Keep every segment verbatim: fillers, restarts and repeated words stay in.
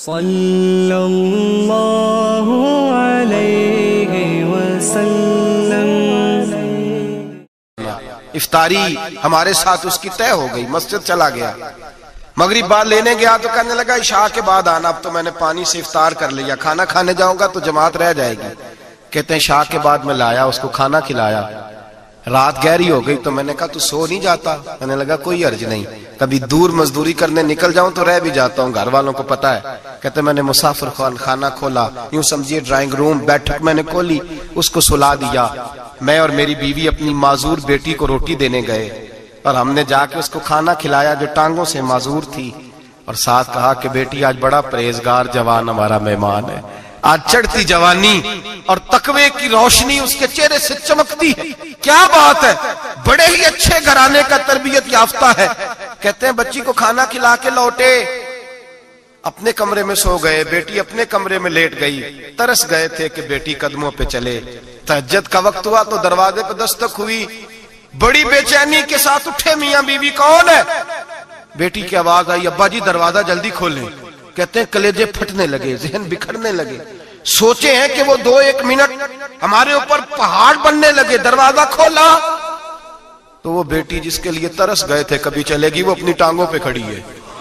صلی اللہ علیہ وسلم۔ افطاری ہمارے ساتھ اس کی طے ہو گئی، مسجد چلا گیا، مغرب بعد لینے گیا تو کہنے لگا عشاء کے بعد آنا، اب تو میں نے پانی سے افطار کر لیا، کھانا کھانے جاؤں گا تو جماعت رہ جائے گی۔ کہتے ہیں عشاء کے بعد میں لایا، اس کو کھانا کھلایا، رات گہری ہو گئی تو میں نے کہا تو سو نہیں جاتا؟ میں نے لگا کوئی عرض نہیں، کبھی دور مزدوری کرنے نکل جاؤں تو رہ بھی جاتا ہوں، گھر والوں کو پتا ہے۔ کہتے میں نے مسافر خانہ کھولا، یوں سمجھیے ڈرائنگ روم بیٹھک میں نے کھولی، اس کو سلا دیا، میں اور میری بیوی اپنی معذور بیٹی کو روٹی دینے گئے اور ہم نے جا کے اس کو کھانا کھلایا جو ٹانگوں سے معذور تھی، اور ساتھ کہا کہ بیٹی آج بڑا پرہیزگار جوان ہمارا مہمان ہے، آج چڑھتی جوانی اور تقوی کی روشنی اس کے چہرے سے چمکتی ہے، کیا بات ہے، بڑے ہی اچھے گھرانے کا تربیت یافتہ ہے۔ کہتے ہیں بچی کو کھانا کھلا کے لوٹے، اپنے کمرے میں سو گئے، بیٹی اپنے کمرے میں لیٹ گئی، ترس گئے تھے کہ بیٹی قدموں پہ چلے۔ تہجد کا وقت ہوا تو دروازے پہ دستک ہوئی، بڑی بے چینی کے ساتھ اٹھے میاں بیوی، کون ہے؟ بیٹی کی آواز آئی، ابا جی دروازہ جلدی کھولیں۔ کہتے ہیں کلیجے پھٹنے لگے، ذہن بکھرنے لگے، سوچے ہیں کہ وہ دو ایک منٹ ہمارے اوپر پہاڑ بننے لگے، دروازہ کھولا تو وہ بیٹی جس کے لیے ترس گئے تھے کبھی چلے گی، وہ اپنی ٹانگوں پہ کھڑی ہے،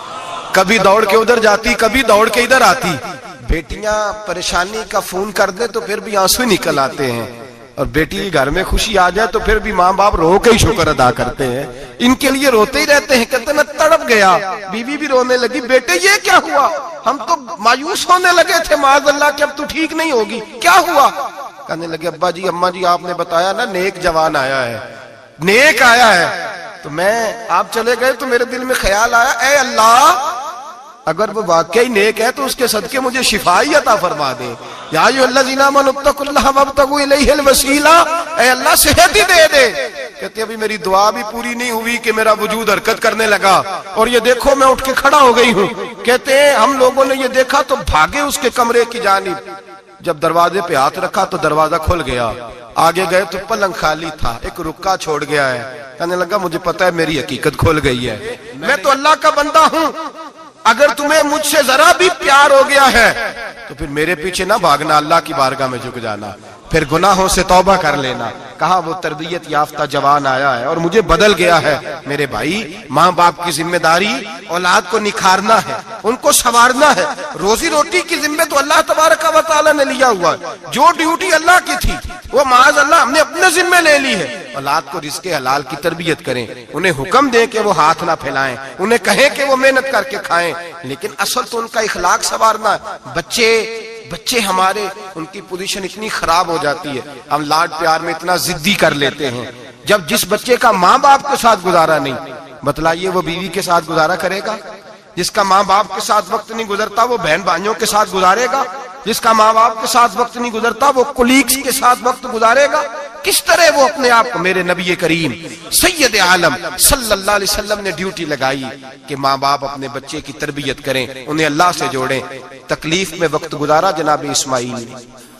کبھی دوڑ کے ادھر جاتی، کبھی دوڑ کے ادھر آتی۔ بیٹیاں پریشانی کا فون کر دیں تو پھر بھی آنسو نکل آتے ہیں، اور بیٹی گھر میں خوشی آ جائے تو پھر بھی ماں باپ رو کے ہی شکر ادا کرتے ہیں، ان کے لیے روتے ہی رہتے ہیں۔ کہتے ہیں میں تڑپ گیا، بیوی بھی رونے لگی، بیٹے یہ کیا ہوا؟ ہم تو مایوس ہونے لگے تھے معاذ اللہ کہ اب تو ٹھیک نہیں ہوگی، کیا ہوا؟ کہنے لگے ابا جی اماں جی آپ نے بتایا نا نیک جوان آیا ہے، نیک آیا ہے، تو میں آپ چلے گئے تو میرے دل میں خیال آیا اے اللہ اگر وہ واقعی نیک ہے تو اس کے صدقے مجھے شفائی عطا فرما دے، یا ایھا الذین آمنوا اتقوا اللہ وابتغوا الیہ الوسیلہ، اے اللہ صحت ہی دے دے۔ کہتے ابھی میری دعا بھی پوری نہیں ہوئی کہ میرا وجود حرکت کرنے لگا، اور یہ دیکھو میں اٹھ کے کھڑا ہو گئی ہوں۔ کہتے ہیں ہم لوگوں نے یہ دیکھا تو بھاگے اس کے کمرے کی جانب، جب دروازے پہ ہاتھ رکھا تو دروازہ کھل گیا، آگے گئے تو پلنگ خالی تھا، ایک رکا چھوڑ گیا ہے۔ کہنے لگا مجھے پتا ہے میری حقیقت کھل گئی ہے، میں تو اللہ کا بندہ ہوں، اگر تمہیں مجھ سے ذرا بھی پیار ہو گیا ہے تو پھر میرے پیچھے نہ بھاگنا، اللہ کی بارگاہ میں جھک جانا، پھر گناہوں سے توبہ کر لینا۔ کہا وہ تربیت یافتہ جوان آیا ہے اور مجھے بدل گیا ہے۔ میرے بھائی ماں باپ کی ذمہ داری اولاد کو نکھارنا ہے، ان کو سنوارنا ہے، روزی روٹی کی ذمہ تو اللہ تبارک و تعالیٰ نے لیا ہوا ہے، جو ڈیوٹی اللہ کی تھی وہ معاذ اللہ ہم نے اپنے ذمہ لے لی ہے۔ اولاد کو رزق حلال کی تربیت کریں، انہیں حکم دیں کہ وہ ہاتھ نہ پھیلائیں، انہیں کہیں کہ وہ محنت کر کے کھائیں، لیکن اصل تو ان کا اخلاق سنوارنا ہے۔ بچے بچے ہمارے ان کی پوزیشن اتنی خراب ہو جاتی ہے، ہم لاڈ پیار میں اتنا ضدی کر لیتے ہیں، جب جس بچے کا ماں باپ کے ساتھ گزارا نہیں، بتلائیے وہ بیوی کے ساتھ گزارا کرے گا؟ جس کا ماں باپ کے ساتھ وقت نہیں گزرتا وہ بہن بھائیوں کے ساتھ گزارے گا؟ جس کا ماں باپ کے ساتھ وقت نہیں گزرتا وہ کولیگز کے ساتھ وقت گزارے گا؟ کس طرح وہ اپنے آپ کو، میرے نبی کریم سید عالم صلی اللہ علیہ وسلم نے ڈیوٹی لگائی کہ ماں باپ اپنے بچے کی تربیت کریں، انہیں اللہ سے جوڑیں۔ تکلیف میں وقت گزارا جناب اسماعیل نے۔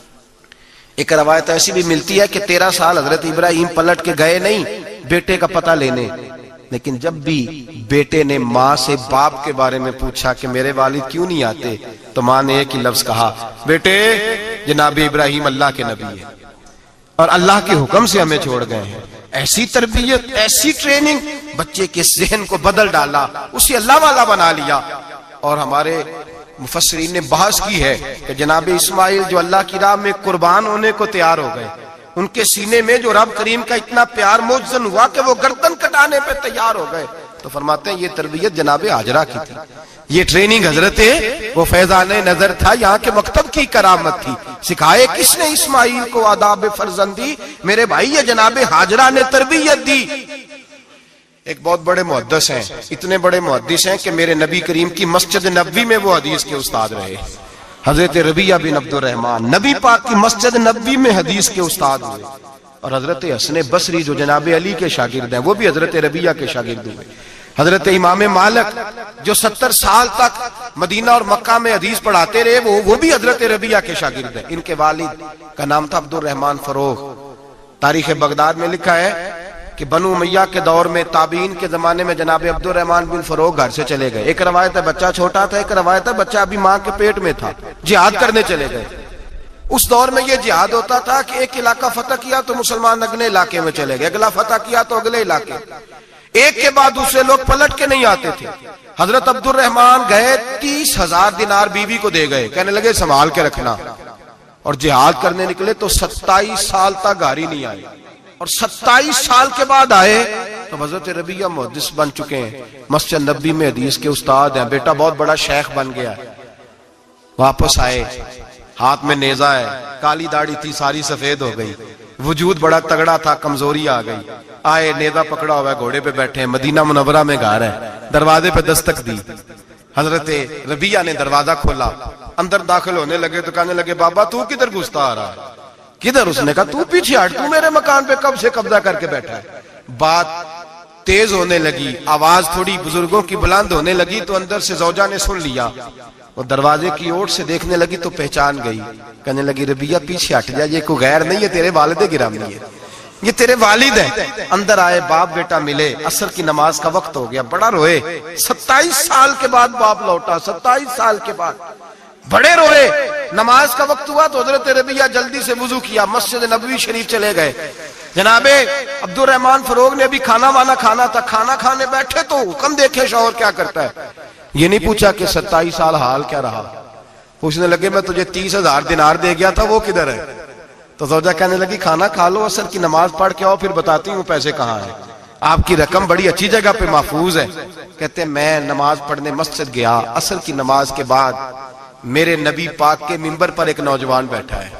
ایک روایت ایسی بھی ملتی ہے کہ تیرہ سال حضرت ابراہیم پلٹ کے گئے نہیں بیٹے کا پتہ لینے، لیکن جب بھی بیٹے نے ماں سے باپ کے بارے میں پوچھا کہ میرے والد کیوں نہیں آتے تو ماں نے ایک ہی لفظ کہا، بیٹے جناب ابراہیم اللہ کے نبی ہے اور اللہ کے حکم سے ہمیں چھوڑ گئے ہیں۔ ایسی تربیت، ایسی ٹریننگ، بچے کے ذہن کو بدل ڈالا، اسے اللہ والا بنا لیا۔ اور ہمارے مفسرین نے بحث کی ہے کہ جناب اسماعیل جو اللہ کی راہ میں قربان ہونے کو تیار ہو گئے، ان کے سینے میں جو رب کریم کا اتنا پیار موجزن ہوا کہ وہ گردن کٹانے پہ تیار ہو گئے، تو فرماتے ہیں یہ تربیت جناب ہاجرہ کی تھی، یہ ٹریننگ حضرت وہ فیضان نظر تھا، یہاں کے مکتب کی کرامت تھی۔ سکھائے کس نے اسماعیل کو آداب فرزندی؟ میرے بھائی یہ جناب ہاجرہ نے تربیت دی۔ ایک بہت بڑے محدث ہیں، اتنے بڑے محدث ہیں کہ میرے نبی کریم کی مسجد نبوی میں وہ حدیث کے استاد رہے، حضرت ربیہ بن عبد الرحمن، نبی پاک کی مسجد نبوی میں حدیث کے استاد ہوئے، اور حضرت حسن بصری جو جناب علی کے شاگرد ہیں وہ بھی حضرت ربیہ کے شاگرد ہوئے، حضرت امام مالک جو ستر سال تک مدینہ اور مکہ میں حدیث پڑھاتے رہے وہ وہ بھی حضرت ربیہ کے شاگرد ہیں۔ ان کے والد کا نام تھا عبد الرحمن فروغ۔ تاریخ بغداد میں لکھا ہے کہ بنو امیہ کے دور میں تابعین کے زمانے میں جناب عبد الرحمن بن فروغ گھر سے چلے گئے. ایک روایت ہے بچہ چھوٹا تھا, ایک روایت ہے بچہ ابھی ماں کے پیٹ میں تھا, جہاد کرنے چلے گئے. اس دور میں یہ جہاد ہوتا تھا کہ ایک علاقہ فتح کیا تو مسلمان اگلے علاقے میں چلے گئے, اگلا فتح کیا تو اگلے علاقے, ایک کے بعد دوسرے لوگ پلٹ کے نہیں آتے تھے. حضرت عبد الرحمن گئے, تیس ہزار دینار بیوی کو دے گئے, کہنے لگے سنبھال کے رکھنا, اور جہاد کرنے نکلے تو ستائیس سال تک گھر ہی نہیں آئی, اور ستائیس سال کے بعد آئے تو حضرت ربیہ محدث بن چکے ہیں, مسجد نبی میں حدیث کے استاد ہیں, بیٹا بہت بڑا شیخ بن گیا. واپس آئے, ہاتھ میں نیزہ ہے, کالی داڑھی تھی ساری سفید ہو گئی, وجود بڑا تگڑا تھا, کمزوری آ گئی. آئے, نیزہ پکڑا ہوا ہے, گھوڑے پہ بیٹھے ہیں, مدینہ منورہ میں گھر ہے, دروازے پہ دستک دی. حضرت ربیہ نے دروازہ کھولا, اندر داخل ہونے لگے تو کہنے لگے بابا تو کدھر گھستا آ رہا ہے؟ کدھر؟ اس نے کہا تو پیچھے ہٹ, تو میرے مکان پہ کب سے قبضہ کر کے بیٹھا ہے. بات تیز ہونے لگی, آواز تھوڑی بزرگوں کی بلند ہونے لگی تو اندر سے زوجہ نے سن لیا, وہ دروازے کی اوٹ سے دیکھنے لگی تو پہچان گئی. کہنے لگی ربیہ پیچھے ہٹ جا, یہ کوئی غیر نہیں ہے, تیرے والد گرامی ہے, یہ تیرے والد ہیں. اندر آئے, باپ بیٹا ملے, عصر کی نماز کا وقت ہو گیا, بڑا روئے. ستائیس سال کے بعد باپ لوٹا, ستائیس سال کے بعد بڑے روئے. نماز کا وقت ہوا تو حضرت ربیہ جلدی سے وضو کیا, مسجد نبوی شریف چلے گئے. جناب عبد الرحمن فروغ نے بھی کھانا وانا کھانا تھا, کھانا کھانے بیٹھے تو حکم دیکھے شوہر کیا کرتا ہے. یہ نہیں پوچھا کہ ستائیس سال حال کیا رہا, پوچھنے لگے میں تجھے تیس ہزار دینار دے گیا تھا, وہ کدھر ہے؟ تو زوجہ کہنے لگی کھانا کھا لو, عصر کی نماز پڑھ کے آؤ, پھر بتاتی ہوں پیسے کہاں ہیں. آپ کی رقم بڑی اچھی جگہ پہ محفوظ ہے. کہتے ہیں میں نماز پڑھنے مسجد گیا, عصر کی نماز کے بعد میرے نبی پاک کے منبر پر ایک نوجوان بیٹھا ہے.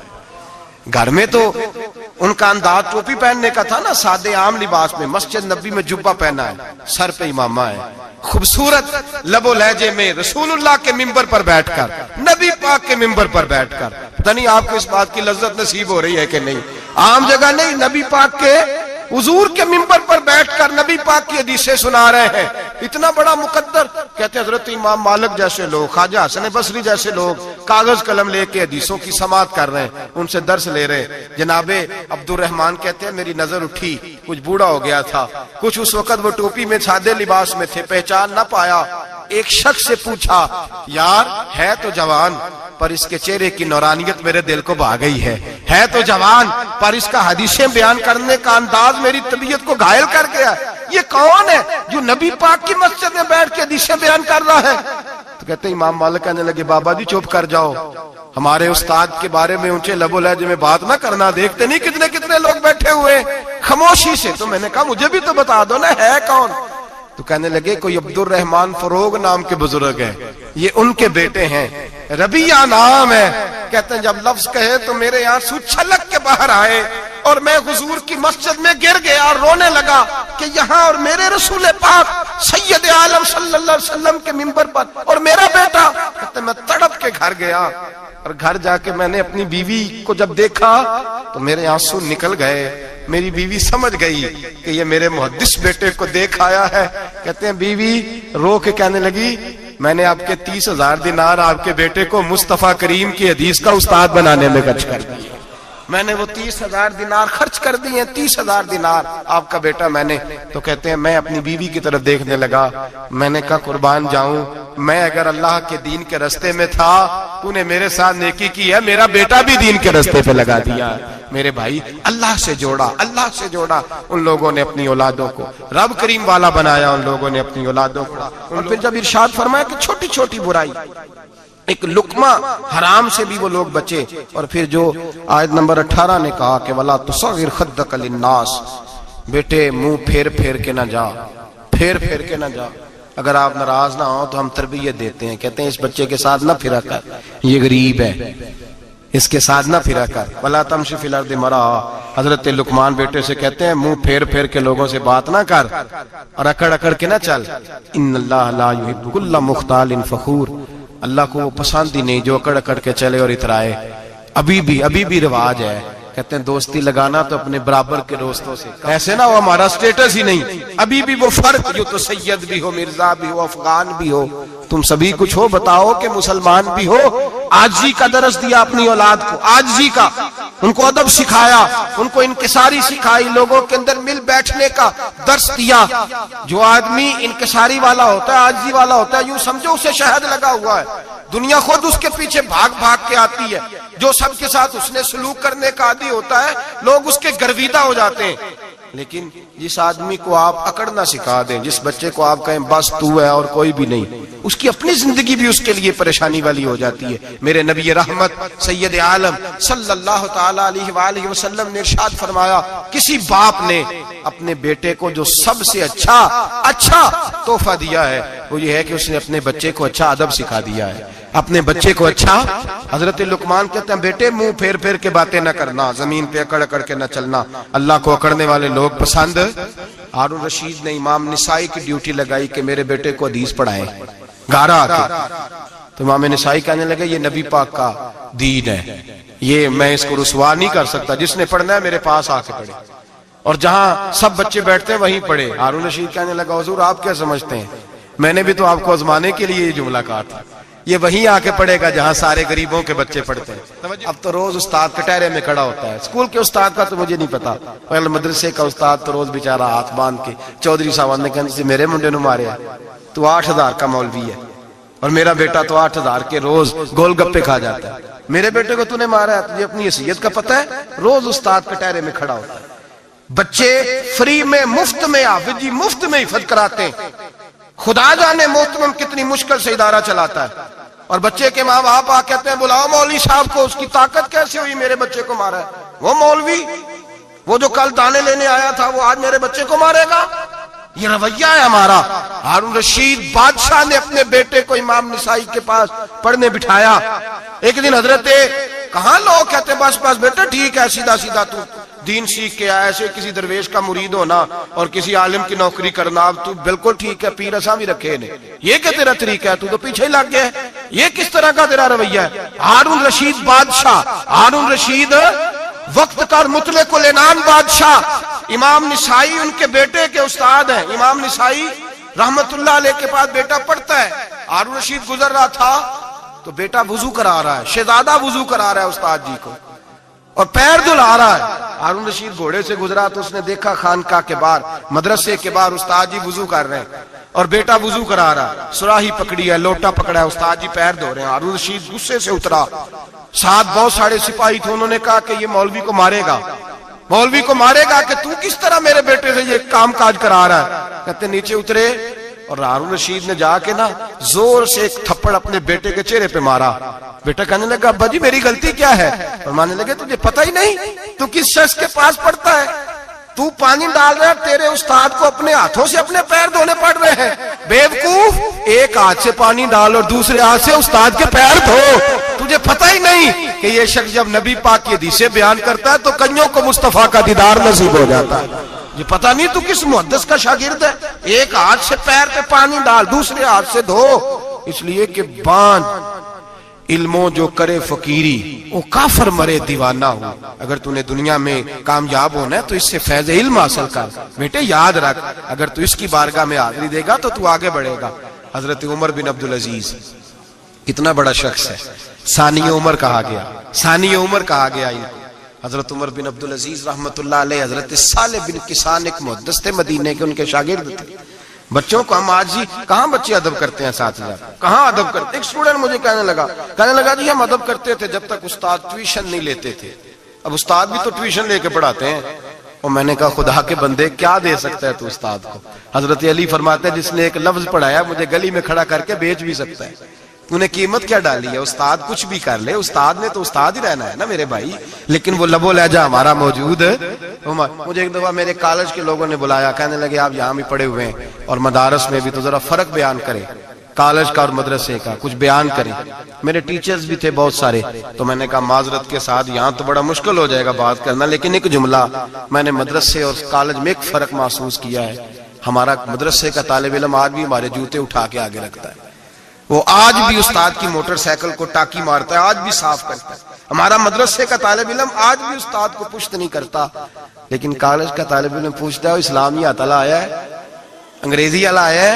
گھر میں تو ان کا انداز ٹوپی پہننے کا تھا نا, سادے عام لباس میں, مسجد نبی میں جبہ پہنا ہے, سر پہ امامہ ہے, خوبصورت لب و لہجے میں رسول اللہ کے منبر پر بیٹھ کر, نبی پاک کے منبر پر بیٹھ کر, پتہ نہیں آپ کو اس بات کی لذت نصیب ہو رہی ہے کہ نہیں, عام جگہ نہیں, نبی پاک کے حضور کے منبر پر بیٹھ کر نبی پاک کی حدیثیں سنا رہے ہیں. اتنا بڑا مقدر. کہتے ہیں حضرت امام مالک جیسے لوگ, خواجہ حسن بصری جیسے لوگ کاغذ قلم لے کے حدیثوں کی سماعت کر رہے ہیں, ان سے درس لے رہے ہیں. جناب عبد الرحمن کہتے ہیں میری نظر اٹھی, کچھ بوڑھا ہو گیا تھا, کچھ اس وقت وہ ٹوپی میں سادے لباس میں تھے, پہچان نہ پایا. ایک شخص سے پوچھا یار ہے تو جوان پر اس کے چہرے کی نورانیت میرے دل کو بھا گئی ہے, ہے تو جوان پر اس کا حدیثیں بیان کرنے کا انداز میری طبیعت کو گھائل کر گیا, یہ کون ہے جو نبی پاک کی مسجد میں بیٹھ کے حدیثیں بیان کر رہا ہے؟ تو کہتے ہیں امام مالک کہنے لگے بابا جی چپ کر جاؤ, ہمارے استاد کے بارے میں اونچے لب و لہجے میں بات نہ کرنا, دیکھتے نہیں کتنے کتنے لوگ بیٹھے ہوئے خاموشی سے. تو میں نے کہا مجھے بھی تو بتا دو نا ہے کون. تو کہنے لگے کوئی عبد الرحمن فروغ نام کے بزرگ ہیں, یہ ان کے بیٹے ہیں, ربیہ نام ہے. کہتے ہیں جب لفظ کہے تو میرے آنسو چھلک کے باہر آئے اور میں حضور کی مسجد میں گر گیا اور رونے لگا کہ یہاں اور میرے رسول پاک سید عالم صلی اللہ علیہ وسلم کے منبر پر اور میرا بیٹا. کہتے ہیں میں تڑپ کے گھر گیا اور گھر جا کے میں نے اپنی بیوی کو جب دیکھا تو میرے آنسو نکل گئے. میری بیوی سمجھ گئی کہ یہ میرے محدث بیٹے کو دیکھ آیا ہے. کہتے ہیں بیوی رو کے کہنے لگی میں نے آپ کے تیس ہزار دینار آپ کے بیٹے کو مصطفیٰ کریم کی حدیث کا استاد بنانے میں خرچ کر دیے, میں نے وہ تیس ہزار دینار خرچ کر دیے, تیس ہزار دینار آپ کا بیٹا میں نے. تو کہتے ہیں میں اپنی بیوی کی طرف دیکھنے لگا, میں نے کہا قربان جاؤں, میں اگر اللہ کے دین کے رستے میں تھا تو نے میرے ساتھ نیکی کی ہے, میرا بیٹا بھی دین کے رستے پہ لگا دیا. میرے بھائی اللہ سے جوڑا, اللہ سے جوڑا. ان لوگوں نے اپنی اولادوں کو رب کریم والا بنایا, ان لوگوں نے اپنی اولادوں کو. اور پھر جب ارشاد فرمایا کہ چھوٹی چھوٹی برائی, ایک لقمہ حرام سے بھی وہ لوگ بچے. اور پھر جو آیت نمبر اٹھارہ نے کہا کہ وَلَا تُصَغِّرْ خَدَّكَ لِلنَّاسِ, بیٹے منہ پھیر پھیر کے نہ جا, پھیر پھیر کے نہ جا. اگر آپ ناراض نہ ہوں تو ہم تربیت دیتے ہیں, کہتے ہیں اس بچے کے ساتھ نہ پھرا کر, یہ غریب ہے, اس کے ساتھ نہ پھرا کر. وَلَا تَمْشِ فِي الْأَرْضِ مَرَحًا, حضرت لقمان بیٹے سے کہتے ہیں منہ پھیر پھیر کے لوگوں سے بات نہ کر اور اکڑ اکڑ کے نہ چل. ان اللہ لا يحب كل مختال فخور, اللہ کو وہ پسند ہی نہیں جو اکڑ اکڑ کے چلے اور اترائے. ابھی بھی ابھی بھی رواج ہے, کہتے ہیں دوستی لگانا تو اپنے برابر کے دوستوں سے, ایسے نہ وہ ہمارا سٹیٹس ہی نہیں. ابھی بھی وہ فرق, جو تو سید بھی ہو, مرزا بھی ہو, افغان بھی ہو, تم سبھی کچھ ہو, بتاؤ کہ مسلمان بھی ہو, आजी का दरस दिया अपनी औलाद को, आजी का, उनको अदब सिखाया, उनको इनकिसारी सिखाई, लोगों के अंदर मिल बैठने का दर्स दिया। जो आदमी इनकिसारी वाला होता है, आजी वाला होता है, यूं समझो उसे शहद लगा हुआ है, दुनिया खुद उसके पीछे भाग भाग के आती है। जो सबके साथ उसने सलूक करने का आदी होता है, लोग उसके गर्विदा हो जाते हैं। लेकिन जिस आदमी को आप अकड़ना सिखा दें, जिस बच्चे को आप कहें बस तू है और कोई भी नहीं, उसकी अपनी जिंदगी भी उसके लिए परेशानी वाली हो जाती है। मेरे नबी रहमत सैयद आलम सल्लल्लाहु ताला अलैहि वसल्लम ने इरशाद फरमाया, किसी बाप ने अपने बेटे को जो सबसे अच्छा अच्छा तोहफा दिया है वो ये है कि उसने अपने बच्चे को अच्छा अदब सिखा दिया है, अपने बच्चे को अच्छा। हजरत लुकमान कहते हैं, बेटे मुंह फेर फेर के बातें न करना, जमीन पे अकड़ अकड़ के न चलना, अल्लाह को अकड़ने वाले लोग पसंद। हारून रशीद ने इमाम निसाई की ड्यूटी लगाई कि मेरे बेटे को हदीस पढ़ाए गारा आके। तो इमाम निसाई कहने लगे ये नबी पाक का दीन है, ये मैं इसको रुसवा नहीं कर सकता, जिसने पढ़ना है मेरे पास आके पढ़े, और जहां सब बच्चे बैठते हैं वहीं पढ़े। हारून रशीद कहने लगा, हुजूर आप क्या समझते हैं, मैंने भी तो आपको आजमाने के लिए ये जुमला कहा था, ये वहीं आके पढ़ेगा जहां सारे गरीबों के बच्चे पढ़ते हैं। अब तो रोज उस्ताद कटहरे में खड़ा होता है, स्कूल के उस्ताद का तो मुझे नहीं पता, पहले मदरसे का उस्ताद तो रोज बेचारा हाथ बांध के चौधरी साहब ने कहने से मेरे मुंडे नु मारे, तू आठ हजार का मौलवी है और मेरा बेटा तो आठ हजार के रोज गोलगप्पे खा जाता है, मेरे बेटे को तूने मारा है, तुझे अपनी हैसियत का पता है? रोज उस्ताद कटहरे में खड़ा होता है। बच्चे फ्री में मुफ्त में हाफिज जी मुफ्त में हिफज कराते हैं, खुदा जाने मोहतरम कितनी मुश्किल से इदारा चलाता है, और बच्चे के माँ बाप आ कहते हैं बुलाओ मौलवी साहब को, उसकी ताकत कैसे हुई मेरे बच्चे को मारा है? वो मौलवी वो जो कल दाने लेने आया था वो आज मेरे बच्चे को मारेगा? ये रवैया है हमारा। हारून रशीद बादशाह ने अपने बेटे को इमाम निसाई के पास पढ़ने बिठाया। एक दिन हजरत कहां लोग कहते बस बस बेटा ठीक है, सीधा सीधा तू दीन सीख के आया, ऐसे किसी दरवेश का मुरीद होना और किसी आलिम की नौकरी करना, अब तू बिल्कुल ठीक है, पीर असा भी रखे ने, ये क्या तेरा तरीका है, तू तो पीछे ही लग गया, ये किस तरह का तेरा रवैया है? हारून रशीद बादशाह, हारून रशीद वक्त का मुतले को लेनान बादशाह, इमाम निसाई उनके बेटे के उस्ताद हैं। इमाम निसाई रहमतुल्लाह अलैह के पास बेटा पढ़ता है, हारून रशीद गुजर रहा था तो बेटा वुजू करा रहा है, शहजादा वुजू करा रहा है उस्ताद जी को और पैर धुला रहा है। हारून रशीद घोड़े से गुजरा तो उसने देखा खानका के बाहर मदरसे के बाहर उस्ताद जी वुजू कर रहे हैं और बेटा वुजू करा रहा है, सुराही पकड़ी है, लोटा पकड़ा है, उस्ताद जी पैर धो रहे हैं। हारून रशीद गुस्से से उतरा, साथ बहुत सारे सिपाही थे, उन्होंने कहा कि ये मौलवी को मारेगा, मौलवी को मारेगा कि तू किस तरह मेरे बेटे से ये काम काज करा रहा है। कहते नीचे उतरे और हारून रशीद ने जाके ना जोर से एक थप्पड़ अपने बेटे के चेहरे पे मारा। बेटा कहने लगा अब्बा जी मेरी गलती क्या है? और मानने लगे तुझे पता ही नहीं तू किस शख्स के पास पढ़ता है, तू पानी डाल रहा है, तेरे उस्ताद को अपने हाथों से अपने पैर धोने पड़ रहे हैं। बेवकूफ, एक हाथ से पानी डाल और दूसरे हाथ से उस्ताद के पैर धो, तुझे पता ही नहीं कि ये शख्स जब नबी पाक की हदीसें बयान करता है तो कन्यों को मुस्तफा का दीदार नसीब हो जाता है। ये पता नहीं तू किस मुहद्दिस का शागिर्द है, एक हाथ से पैर पे पानी डाल दूसरे हाथ से धो, इसलिए कि बांध इल्मों जो करे फकीरी वो काफर मरे दीवाना हो। अगर तूने दुनिया में कामयाब होना है तो इससे फैज़ इल्म हासिल कर। बेटे याद रख, अगर तू इसकी बारगाह में हाजिरी देगा तो तू आगे बढ़ेगा। हजरत उमर बिन अब्दुल अजीज कितना बड़ा शख्स है, सानी उमर कहा गया, सानी उमर कहा गया इनको। हजरत उमर बिन अब्दुल अजीज रहमतुल्लाह अलैह, हजरत साले बिन किसान एक मुहद्दिस थे मदीने के, उनके शागिर्द थे। बच्चों को हम आज ही कहां बच्चे अदब करते हैं, साथ साथ कहां अदब करते। एक स्टूडेंट मुझे कहने लगा कहने लगा जी हम अदब करते थे जब तक उस्ताद ट्यूशन नहीं लेते थे, अब उस्ताद भी तो ट्यूशन लेके पढ़ाते हैं। और मैंने कहा खुदा के बंदे क्या दे सकता है तू उस्ताद को? हजरत अली फरमाते हैं जिसने एक लफ्ज पढ़ाया मुझे गली में खड़ा करके बेच भी सकता है, तूने कीमत क्या डाली है? उस्ताद कुछ भी कर ले, उस्ताद ने तो उस्ताद ही रहना है ना मेरे भाई, लेकिन वो लबो लहजा हमारा मौजूद है। मुझे एक दफा मेरे कॉलेज के लोगों ने बुलाया, कहने लगे आप यहाँ भी पढ़े हुए हैं और मदारस में भी, तो जरा फर्क बयान करें कॉलेज का और मदरसे का, कुछ बयान करें। मेरे टीचर्स भी थे बहुत सारे, तो मैंने कहा माजरत के साथ यहाँ तो बड़ा मुश्किल हो जाएगा बात करना, लेकिन एक जुमला मैंने मदरसे और कॉलेज में एक फर्क महसूस किया है। हमारा मदरसे का तालिब इल्म आज भी हमारे जूते उठा के आगे रखता है, वो आज भी उस्ताद की मोटरसाइकिल को टाकी मारता है, आज भी साफ करता है। हमारा मदरसे का तालिब इल्म आज भी उस्ताद को पुश्त नहीं करता, लेकिन कॉलेज का तालिब इल्म पूछता है इस्लामी अतला आया है, अंग्रेजी वाला आया है,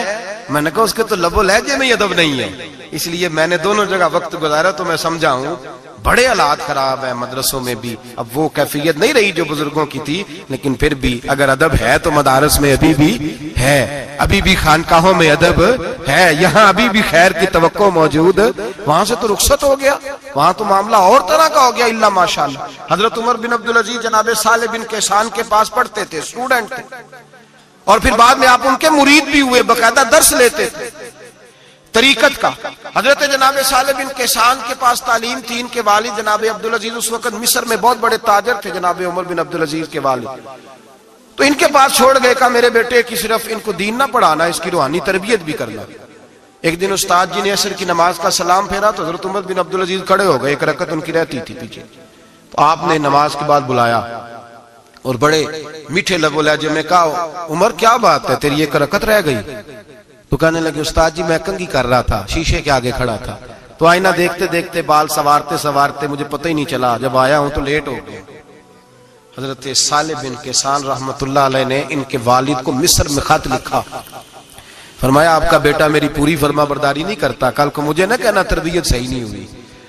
میں نے کہا اس کے تو لب و لہجے میں ادب نہیں ہے. اس لیے میں نے دونوں جگہ وقت گزارا تو میں سمجھا ہوں بڑے حالات خراب ہیں مدرسوں میں بھی. اب وہ کیفیت نہیں رہی جو بزرگوں کی تھی، لیکن پھر بھی اگر ادب ہے تو مدارس میں ابھی بھی ہے، ابھی بھی خانقاہوں میں ادب ہے، یہاں ابھی بھی خیر کی توقع موجود. وہاں سے تو رخصت ہو گیا، وہاں تو معاملہ اور طرح کا ہو گیا. اللہ ماشاءاللہ. حضرت عمر بن عبدالعزیز جناب صالح بن کیسان کے پاس پڑھتے تھے، اسٹوڈنٹ تھے، اور پھر بعد میں آپ ان کے مرید بھی ہوئے، باقاعدہ درس لیتے تھے طریقت کا. حضرت جناب صالح بن کیسان کے پاس تعلیم تھی. ان کے والد جناب عبدالعزیز اس وقت مصر میں بہت بڑے تاجر تھے، جناب عمر بن عبدالعزیز کے والد. تو ان کے پاس چھوڑ گئے، کہا میرے بیٹے کی صرف ان کو دین نہ پڑھانا، اس کی روحانی تربیت بھی کرنا. ایک دن استاد جی نے عصر کی نماز کا سلام پھیرا تو حضرت عمر بن عبدالعزیز کھڑے ہو گئے، ایک رکعت ان کی رہتی تھی پیچھے. تو آپ نے نماز کے بعد بلایا اور بڑے میٹھے لب و لہجے میں کہا عمر کیا بات ہے، تیری ایک رکعت رہ گئی؟ تو کہنے لگے استاد جی میں کنگھی کر رہا تھا، شیشے کے آگے کھڑا تھا، تو آئینہ دیکھتے دیکھتے بال سوارتے سوارتے مجھے پتہ ہی نہیں چلا، جب آیا ہوں تو لیٹ ہو گیا. حضرت صالح بن کیسان رحمت اللہ علیہ نے ان کے والد کو مصر میں خط لکھا، فرمایا آپ کا بیٹا میری پوری فرما برداری نہیں کرتا، کل کو مجھے نہ کہنا تربیت صحیح نہیں ہوئی.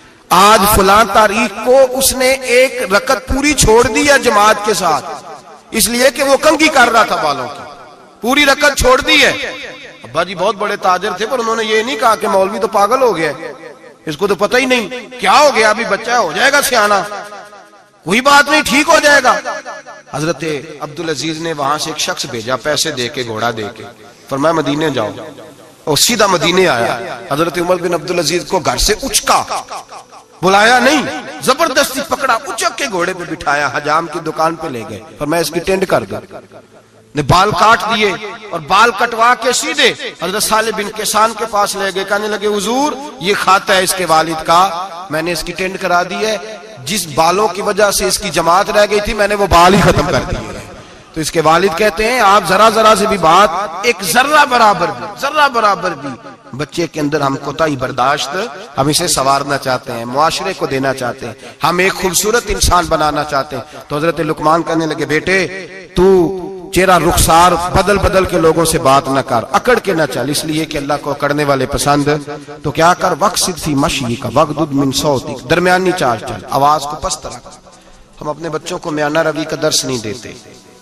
آج فلاں تاریخ کو اس نے ایک رکعت پوری چھوڑ دی ہے جماعت کے ساتھ، اس لیے کہ وہ کنگھی کر رہا تھا بالوں کی، پوری رکعت چھوڑ دی ہے. ابا جی بہت بڑے تاجر تھے، پر انہوں نے یہ نہیں کہا کہ مولوی تو پاگل ہو گیا، اس کو تو پتہ ہی نہیں کیا ہو گیا، ابھی بچہ ہو جائے گا سیانا، کوئی بات نہیں ٹھیک ہو جائے گا. حضرت عبدالعزیز نے وہاں سے ایک شخص بھیجا پیسے دے کے، گھوڑا دے کے، فرمایا مدینے جاؤ، اور سیدھا مدینے آیا. حضرت عمر بن عبدالعزیز کو گھر سے اچکا، بلایا نہیں، زبردستی پکڑا، اچک کے گھوڑے پہ بٹھایا، حجام کی دکان پہ لے گئے، فرمایا اس کی ٹینڈ کر دو. نے بال کاٹ دیے اور بال کٹوا کے سیدھے حضرت صالح بن کیسان کے پاس لے گئے. کہنے لگے حضور یہ کھاتا ہے اس کے والد کا، میں نے اس کی ٹینڈ کرا دی ہے، جس بالوں کی وجہ سے اس کی جماعت رہ گئی تھی میں نے وہ بال ہی ختم کر دیے. تو اس کے والد کہتے ہیں آپ ذرا ذرا سے بھی بات، ایک ذرہ برابر بھی ذرہ برابر بھی بچے کے اندر ہم کوتاہی برداشت، ہم اسے سنوارنا چاہتے ہیں، معاشرے کو دینا چاہتے ہیں، ہم ایک خوبصورت انسان بنانا چاہتے ہیں. تو حضرت لقمان کہنے لگے بیٹے تو چہرہ رخسار بدل بدل کے لوگوں سے بات نہ کر، اکڑ کے نہ چل، اس لیے کہ اللہ کو اکڑنے والے پسند. تو کیا کر وقصد فی مشی کا وغضض من صوتک، درمیانی چال چل، آواز کو پست رکھ. ہم اپنے بچوں کو میانہ روی کا درس نہیں دیتے.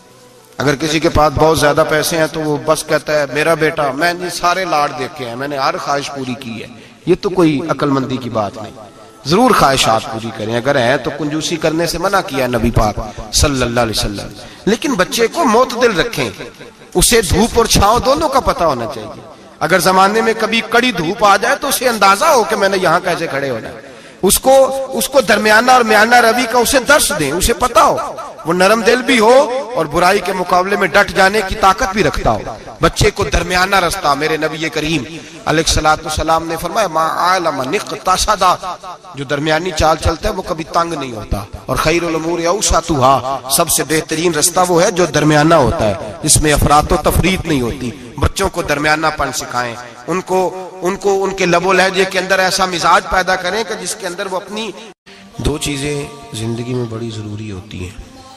اگر کسی کے پاس بہت زیادہ پیسے ہیں تو وہ بس کہتا ہے میرا بیٹا، میں نے سارے لاڑ دیکھے ہیں، میں نے ہر خواہش پوری کی ہے. یہ تو کوئی عقل مندی کی بات نہیں. ضرور خواہشات پوری کریں، اگر ہیں تو کنجوسی کرنے سے منع کیا ہے نبی پاک صلی اللہ علیہ وسلم. لیکن بچے کو معتدل رکھیں، اسے دھوپ اور چھاؤں دونوں کا پتہ ہونا چاہیے. اگر زمانے میں کبھی کڑی دھوپ آ جائے تو اسے اندازہ ہو کہ میں نے یہاں کیسے کھڑے ہونا ہے. اس کو اس کو درمیانہ اور میانہ روی کا اسے درس دیں، اسے پتہ ہو، وہ نرم دل بھی ہو اور برائی کے مقابلے میں ڈٹ جانے کی طاقت بھی رکھتا ہو. بچے کو درمیانہ رستہ، میرے نبی کریم علیہ الصلوۃ والسلام نے فرمایا ما علم نقتصد، جو درمیانی چال چلتا ہے وہ کبھی تنگ نہیں ہوتا. اور خیر الامور اوسطھا، سب سے بہترین رستہ وہ ہے جو درمیانہ ہوتا ہے، جس میں افراط و تفریط نہیں ہوتی. بچوں کو درمیانہ پن سکھائیں، ان کو ان کو ان کے لب و لہجے کے اندر ایسا مزاج پیدا کریں کہ جس کے اندر وہ اپنی. دو چیزیں زندگی میں بڑی ضروری ہوتی ہیں،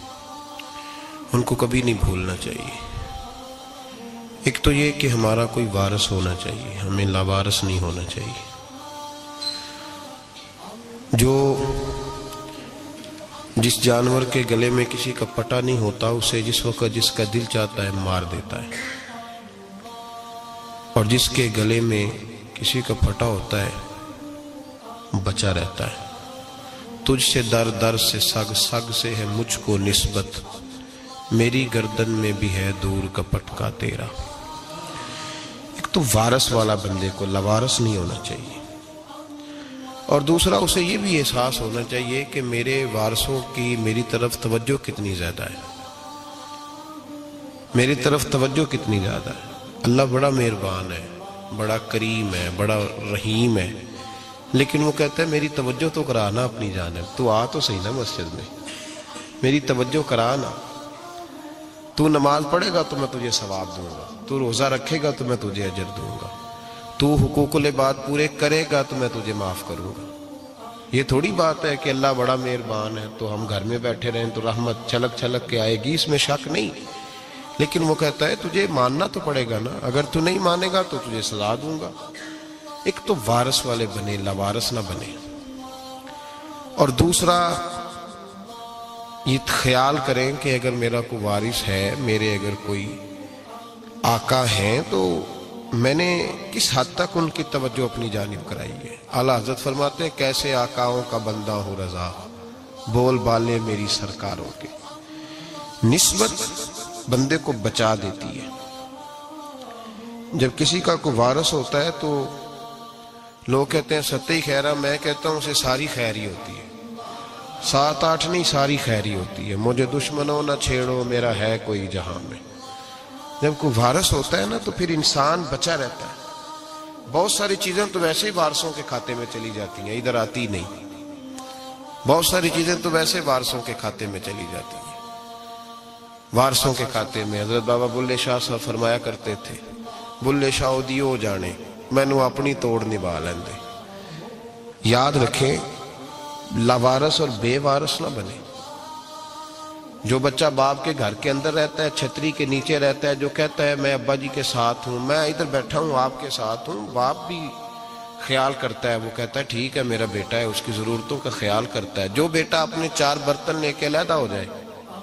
ان کو کبھی نہیں بھولنا چاہیے. ایک تو یہ کہ ہمارا کوئی وارث ہونا چاہیے، ہمیں لاوارث نہیں ہونا چاہیے. جو جس جانور کے گلے میں کسی کا پٹا نہیں ہوتا اسے جس وقت جس کا دل چاہتا ہے مار دیتا ہے، اور جس کے گلے میں کسی کا پھٹا ہوتا ہے بچا رہتا ہے. تجھ سے در در سے سگ، سگ سے ہے مجھ کو نسبت، میری گردن میں بھی ہے دور کا پٹکا تیرا. ایک تو وارث والا بندے کو لوارث نہیں ہونا چاہیے، اور دوسرا اسے یہ بھی احساس ہونا چاہیے کہ میرے وارثوں کی میری طرف توجہ کتنی زیادہ ہے، میری طرف توجہ کتنی زیادہ ہے. اللہ بڑا مہربان ہے، بڑا کریم ہے، بڑا رحیم ہے، لیکن وہ کہتا ہے میری توجہ تو کرانا اپنی جانب، تو آ تو صحیح نا مسجد میں، میری توجہ کرانا. تو نماز پڑھے گا تو میں تجھے ثواب دوں گا، تو روزہ رکھے گا تو میں تجھے اجر دوں گا، تو حقوق العباد پورے کرے گا تو میں تجھے معاف کروں گا. یہ تھوڑی بات ہے کہ اللہ بڑا مہربان ہے تو ہم گھر میں بیٹھے رہیں تو رحمت چھلک چھلک کے آئے گی، اس میں شک نہیں. لیکن وہ کہتا ہے تجھے ماننا تو پڑے گا نا، اگر تو نہیں مانے گا تو تجھے سزا دوں گا۔ ایک تو وارث والے بنے، لاوارث نہ بنے، اور دوسرا یہ خیال کریں کہ اگر میرا کوئی وارث ہے، میرے اگر کوئی آقا ہیں، تو میں نے کس حد تک ان کی توجہ اپنی جانب کرائی ہے۔ اعلیٰ حضرت فرماتے ہیں کیسے آقاؤں کا بندہ ہو رضا، بول بالے میری سرکاروں کے۔ نسبت بندے کو بچا دیتی ہے۔ جب کسی کا کوئی وارث ہوتا ہے تو لوگ کہتے ہیں ستّی خیرہ، میں کہتا ہوں اسے ساری خیر ہی ہوتی ہے، سات آٹھ نہیں، ساری خیر ہی ہوتی ہے۔ مجھے دشمنوں نہ چھیڑو، میرا ہے کوئی جہاں میں۔ جب کوئی وارث ہوتا ہے نا تو پھر انسان بچا رہتا ہے۔ بہت ساری چیزیں تو ویسے ہی وارثوں کے کھاتے میں چلی جاتی ہیں، ادھر آتی نہیں۔ بہت ساری چیزیں تو ویسے وارثوں کے کھاتے میں چلی جاتی ہیں۔ وارثوں کے کھاتے میں حضرت بابا بلے شاہ صاحب فرمایا کرتے تھے، بلے شاہ دیو جانے مینوں اپنی توڑ نبھا لیندے۔ یاد رکھیں لاوارث اور بے وارث نہ بنے۔ جو بچہ باپ کے گھر کے اندر رہتا ہے، چھتری کے نیچے رہتا ہے، جو کہتا ہے میں ابا جی کے ساتھ ہوں، میں ادھر بیٹھا ہوں آپ کے ساتھ ہوں، باپ بھی خیال کرتا ہے، وہ کہتا ہے ٹھیک ہے میرا بیٹا ہے، اس کی ضرورتوں کا خیال کرتا ہے۔ جو بیٹا اپنے چار برتن لے کے علیحدہ ہو جائے،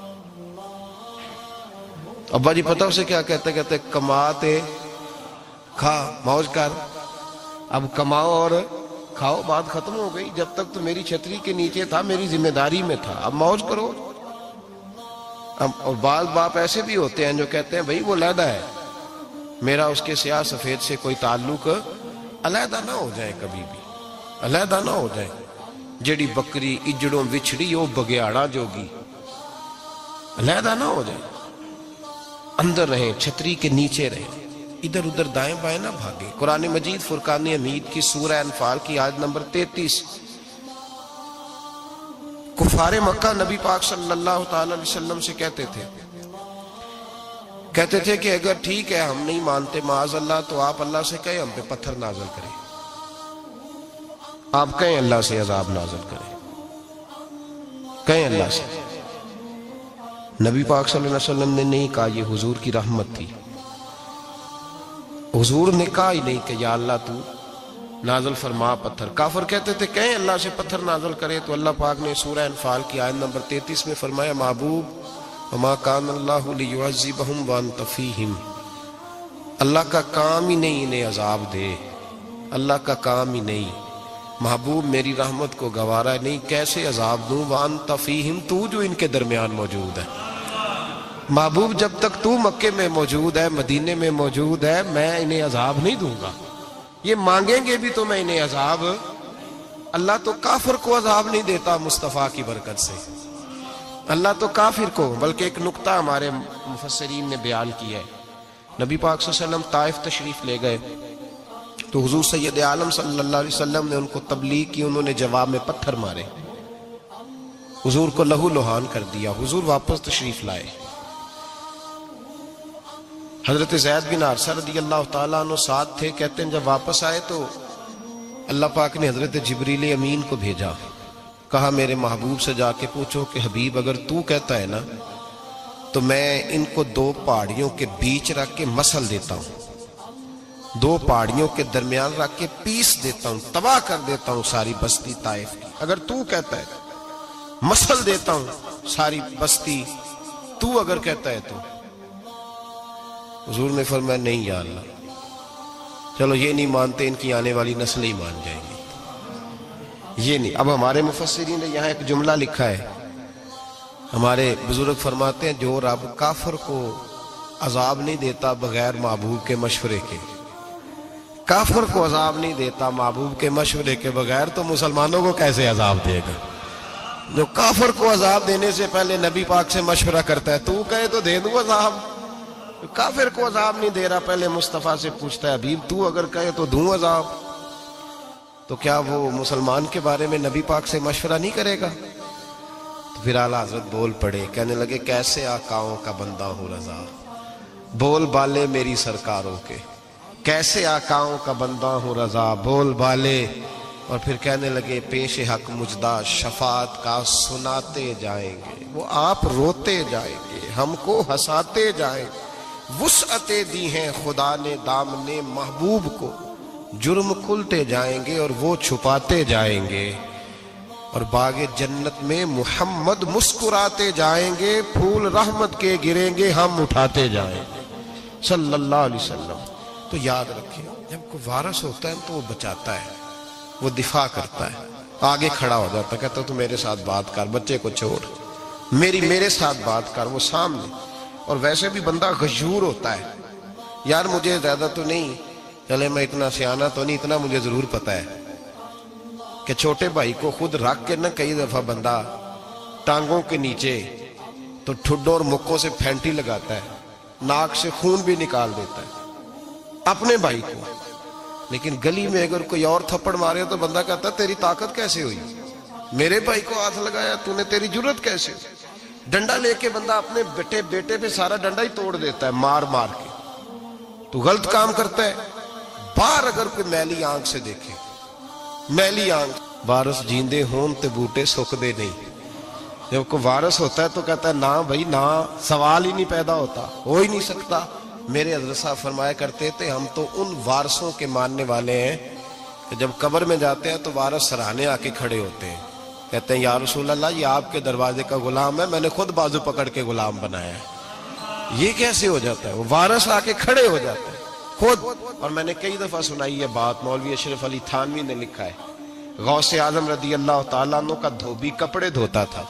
ابا جی پتہ اسے کیا کہتے کہتے کماتے کھا موج کر، اب کماؤ اور کھاؤ، بات ختم ہو گئی۔ جب تک تو میری چھتری کے نیچے تھا، میری ذمہ داری میں تھا، اب موج کرو۔ اور بعض باپ ایسے بھی ہوتے ہیں جو کہتے ہیں بھئی وہ علیحدہ ہے، میرا اس کے سیاہ سفید سے کوئی تعلق، علیحدہ نہ ہو جائے، کبھی بھی علیحدہ نہ ہو جائے۔ جڑی بکری اجڑوں وچھڑی وہ بگیاڑا جوگی، علیحدہ نہ ہو جائے، اندر رہیں، چھتری کے نیچے رہیں، ادھر ادھر دائیں بائیں نہ بھاگیں۔ قرآن مجید فرقان حمید کی سورہ انفال کی آیت نمبر تینتیس، کفار مکہ نبی پاک صلی اللہ تعالی علیہ وسلم سے کہتے تھے کہتے تھے کہ اگر ٹھیک ہے ہم نہیں مانتے معاذ اللہ، تو آپ اللہ سے کہیں ہم پہ پتھر نازل کریں، آپ کہیں اللہ سے عذاب نازل کریں، کہیں اللہ سے۔ نبی پاک صلی اللہ علیہ وسلم نے نہیں کہا، یہ حضور کی رحمت تھی۔ حضور نے کہا ہی نہیں کہ یا اللہ تو نازل فرما پتھر۔ کافر کہتے تھے کہیں اللہ سے پتھر نازل کرے، تو اللہ پاک نے سورہ انفال کی آیت نمبر تینتیس میں فرمایا محبوب وما کان اللہ لیعذبہم وانت فیہم، اللہ کا کام ہی نہیں انہیں عذاب دے، اللہ کا کام ہی نہیں، محبوب میری رحمت کو گوارا نہیں، کیسے عذاب دوں، وانت فیہم، تو جو ان کے درمیان موجود ہے۔ محبوب جب تک تو مکے میں موجود ہے، مدینے میں موجود ہے، میں انہیں عذاب نہیں دوں گا۔ یہ مانگیں گے بھی تو میں انہیں عذاب، اللہ تو کافر کو عذاب نہیں دیتا مصطفیٰ کی برکت سے، اللہ تو کافر کو۔ بلکہ ایک نقطہ ہمارے مفسرین نے بیان کیا ہے، نبی پاک صلی اللہ علیہ وسلم طائف تشریف لے گئے تو حضور سید عالم صلی اللہ علیہ وسلم نے ان کو تبلیغ کی، انہوں نے جواب میں پتھر مارے، حضور کو لہو لہان کر دیا، حضور واپس تشریف لائے۔ حضرت زید بن حارثہ رضی اللہ تعالیٰ عنہ ساتھ تھے، کہتے ہیں جب واپس آئے تو اللہ پاک نے حضرت جبریل امین کو بھیجا، کہا میرے محبوب سے جا کے پوچھو کہ حبیب اگر تو کہتا ہے نا تو میں ان کو دو پہاڑیوں کے بیچ رکھ کے مسل دیتا ہوں، دو پہاڑیوں کے درمیان رکھ کے پیس دیتا ہوں، تباہ کر دیتا ہوں ساری بستی طائف کی، اگر تو کہتا ہے مسل دیتا ہوں ساری بستی، تو اگر کہتا ہے تو۔ حضور نے فرمایا نہیں یا اللہ، چلو یہ نہیں مانتے، ان کی آنے والی نسلیں ہی مان جائیں گی، یہ نہیں۔ اب ہمارے مفسرین نے یہاں ایک جملہ لکھا ہے، ہمارے بزرگ فرماتے ہیں جو رب کافر کو عذاب نہیں دیتا بغیر محبوب کے مشورے کے، کافر کو عذاب نہیں دیتا محبوب کے مشورے کے بغیر، تو مسلمانوں کو کیسے عذاب دے گا؟ جو کافر کو عذاب دینے سے پہلے نبی پاک سے مشورہ کرتا ہے، تو کہے تو دے دوں عذاب، کافر کو عذاب نہیں دے رہا، پہلے مصطفیٰ سے پوچھتا ہے حبیب تو اگر کہے تو دوں عذاب، تو کیا وہ مسلمان کے بارے میں نبی پاک سے مشورہ نہیں کرے گا؟ تو پھر اعلیٰ حضرت بول پڑے، کہنے لگے کیسے آقاؤں کا بندہ ہو رضا، بول بالے میری سرکاروں کے، کیسے آقاؤں کا بندہ ہو رضا، بول بالے اور پھر کہنے لگے پیش حق مجدہ شفاعت کا سناتے جائیں گے، وہ آپ روتے جائیں گے، ہم کو ہنساتے جائیں گے۔ وسعتیں دی ہیں خدا نے دامن محبوب کو، جرم کھلتے جائیں گے اور وہ چھپاتے جائیں گے، اور باغ جنت میں محمد مسکراتے جائیں گے، پھول رحمت کے گریں گے، ہم اٹھاتے جائیں گے صلی اللہ علیہ وسلم۔ تو یاد رکھیں، جب کوئی وارث ہوتا ہے تو وہ بچاتا ہے، وہ دفاع کرتا ہے، آگے کھڑا ہو جاتا ہے، کہتا تو میرے ساتھ بات کر، بچے کو چھوڑ، میری میرے ساتھ بات کر، وہ سامنے۔ اور ویسے بھی بندہ غیور ہوتا ہے، یار مجھے زیادہ تو نہیں، چلے میں اتنا سیانہ تو نہیں، اتنا مجھے ضرور پتا ہے کہ چھوٹے بھائی کو خود رکھ کے نہ کئی دفعہ بندہ ٹانگوں کے نیچے تو ٹھڈوں اور مکوں سے پھینٹی لگاتا ہے، ناک سے خون بھی نکال دیتا ہے اپنے بھائی کو، لیکن گلی میں اگر کوئی اور تھپڑ مارے تو بندہ کہتا ہے تیری طاقت کیسے ہوئی، میرے بھائی کو ہاتھ لگایا تو نے، تیری جرت کیسے ہوئی؟ ڈنڈا لے کے بندہ اپنے بیٹے بیٹے پہ سارا ڈنڈا ہی توڑ دیتا ہے مار مار کے، تو غلط کام کرتا ہے۔ باہر اگر کوئی میلی آنکھ سے دیکھے، میلی آنکھ، وارث جیندے ہون تے بوٹے سکدے نہیں، جب کوئی وارث ہوتا ہے تو کہتا ہے نا بھائی نا، سوال ہی نہیں پیدا ہوتا، ہو ہی نہیں سکتا۔ میرے حضرت صاحب فرمایا کرتے تھے ہم تو ان وارثوں کے ماننے والے ہیں کہ جب قبر میں جاتے ہیں تو وارث سراہنے آ کے کھڑے ہوتے ہیں، کہتے ہیں یا رسول اللہ یہ آپ کے دروازے کا غلام ہے، میں نے خود بازو پکڑ کے غلام بنایا ہے۔ یہ کیسے ہو جاتا ہے؟ وہ وارث آ کے کھڑے ہو جاتے ہیں خود۔ اور میں نے کئی دفعہ سنائی یہ بات، مولوی اشرف علی تھانوی نے لکھا ہے، غوث اعظم رضی اللہ تعالیٰ عنہ کا دھوبی کپڑے دھوتا تھا،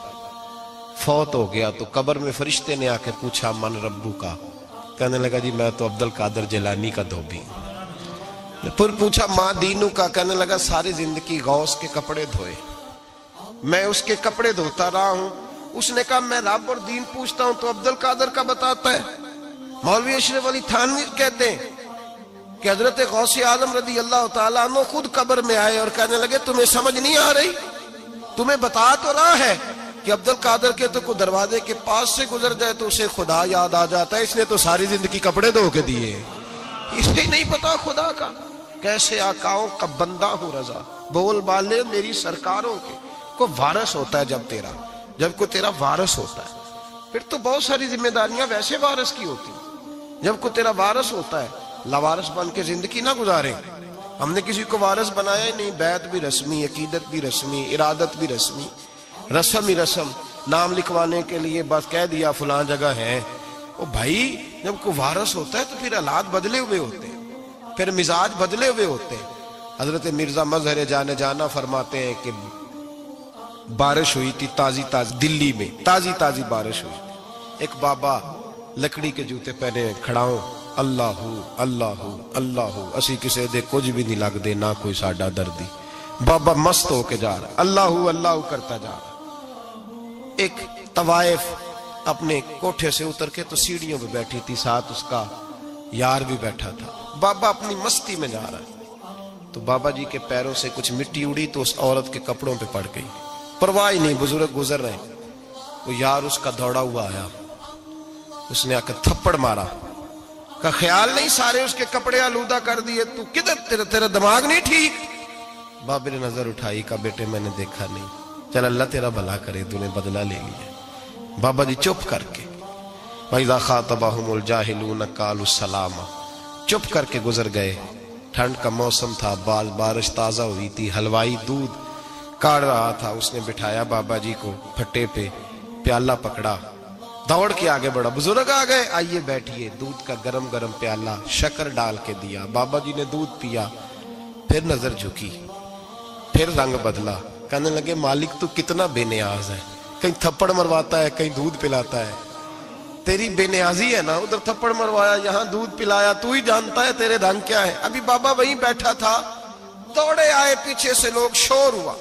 فوت ہو گیا تو قبر میں فرشتے نے آ کے پوچھا من ربو کا، کہنے لگا جی میں تو عبد القادر جیلانی کا دھوبی ہوں۔ پھر پوچھا ماں دینو کا، کہنے لگا ساری زندگی غوث کے کپڑے دھوئے، میں اس کے کپڑے دھوتا رہا ہوں۔ اس نے کہا میں رب اور دین پوچھتا ہوں تو عبد القادر کا بتاتا ہے۔ مولوی اشرف علی تھانوی کہتے ہیں کہ حضرت غوث اعظم رضی اللہ تعالیٰ عنہ خود قبر میں آئے اور کہنے لگے تمہیں سمجھ نہیں آ رہی، تمہیں بتا تو رہا ہے کہ عبد القادر کے تو کوئی دروازے کے پاس سے گزر جائے تو اسے خدا یاد آ جاتا ہے، اس نے تو ساری زندگی کپڑے دھو کے دیے، اسے نہیں پتا خدا کا۔ کیسے آقاؤں کا بندہ ہوں رضا، بول بالے میری سرکاروں کے۔ کوئی وارث ہوتا ہے جب تیرا، جب کوئی تیرا وارث ہوتا ہے پھر تو بہت ساری ذمہ داریاں ویسے وارث کی ہوتی ہیں۔ جب کوئی تیرا وارث ہوتا ہے لاوارث بن کے زندگی نہ گزارے۔ ہم نے کسی کو وارث بنایا ہی نہیں، بیعت بھی رسمی، عقیدت بھی رسمی، ارادت بھی رسمی، رسم ہی رسم، نام لکھوانے کے لیے بس کہہ دیا فلاں جگہ ہے۔ او بھائی جب کوئی وارث ہوتا ہے تو پھر حالات بدلے ہوئے ہوتے ہیں، پھر مزاج بدلے ہوئے ہوتے ہیں۔ حضرت مرزا مظہر جانے جانا فرماتے ہیں کہ بارش ہوئی تھی تازی تازی، دلی میں تازی تازی بارش ہوئی تھی، ایک بابا لکڑی کے جوتے پہنے کھڑا ہوں، اللہ ہو اللہ ہو اللہ ہو، اسی کسے دے کچھ بھی نہیں لگ دے، نہ کوئی ساڈا دردی۔ بابا مست ہو کے جا رہا، اللہ ہو اللہ ہو کرتا جا رہا۔ ایک طوائف اپنے کوٹھے سے اتر کے تو سیڑھیوں پہ بیٹھی تھی، ساتھ اس کا یار بھی بیٹھا تھا، بابا اپنی مستی میں جا رہا ہے، تو بابا جی کے پیروں سے کچھ مٹی اڑی تو اس عورت کے کپڑوں پہ پڑ گئی، پرواہ نہیں، بزرگ گزر رہے ہیں۔ وہ یار اس کا دوڑا ہوا آیا، اس نے آ کر تھپڑ مارا، کا خیال نہیں سارے اس کے کپڑے آلودہ کر دیے، تو کدھر تیرا تیرا دماغ نہیں ٹھیک؟ بابے نے نظر اٹھائی، کہا بیٹے میں نے دیکھا نہیں، چل اللہ تیرا بھلا کرے، تو نے بدلہ لے لیا۔ بابا جی چپ کر کے وَإِذَا خَاطَبَهُمُ الْجَاهِلُونَ قَالُوا السَّلَامَ، چپ کر کے گزر گئے۔ ٹھنڈ کا موسم تھا، بعض بارش تازہ ہوئی تھی، حلوائی دودھ کاڑ رہا تھا، اس نے بٹھایا بابا جی کو پھٹے پہ، پیالہ پکڑا، دوڑ کے آگے بڑھا، بزرگ آ گئے، آئیے بیٹھیے، دودھ کا گرم گرم پیالہ شکر ڈال کے دیا، بابا جی نے دودھ پیا، پھر نظر جھکی، پھر رنگ بدلا، کہنے لگے مالک تو کتنا بے نیاز ہے، کہیں تھپڑ مرواتا ہے کہیں دودھ پلاتا ہے، تیری بے نیازی ہے نا، ادھر تھپڑ مروایا یہاں دودھ پلایا، تو ہی جانتا ہے تیرے رنگ کیا ہے۔ ابھی بابا وہیں بیٹھا تھا، دوڑے آئے پیچھے سے لوگ، شور ہوا،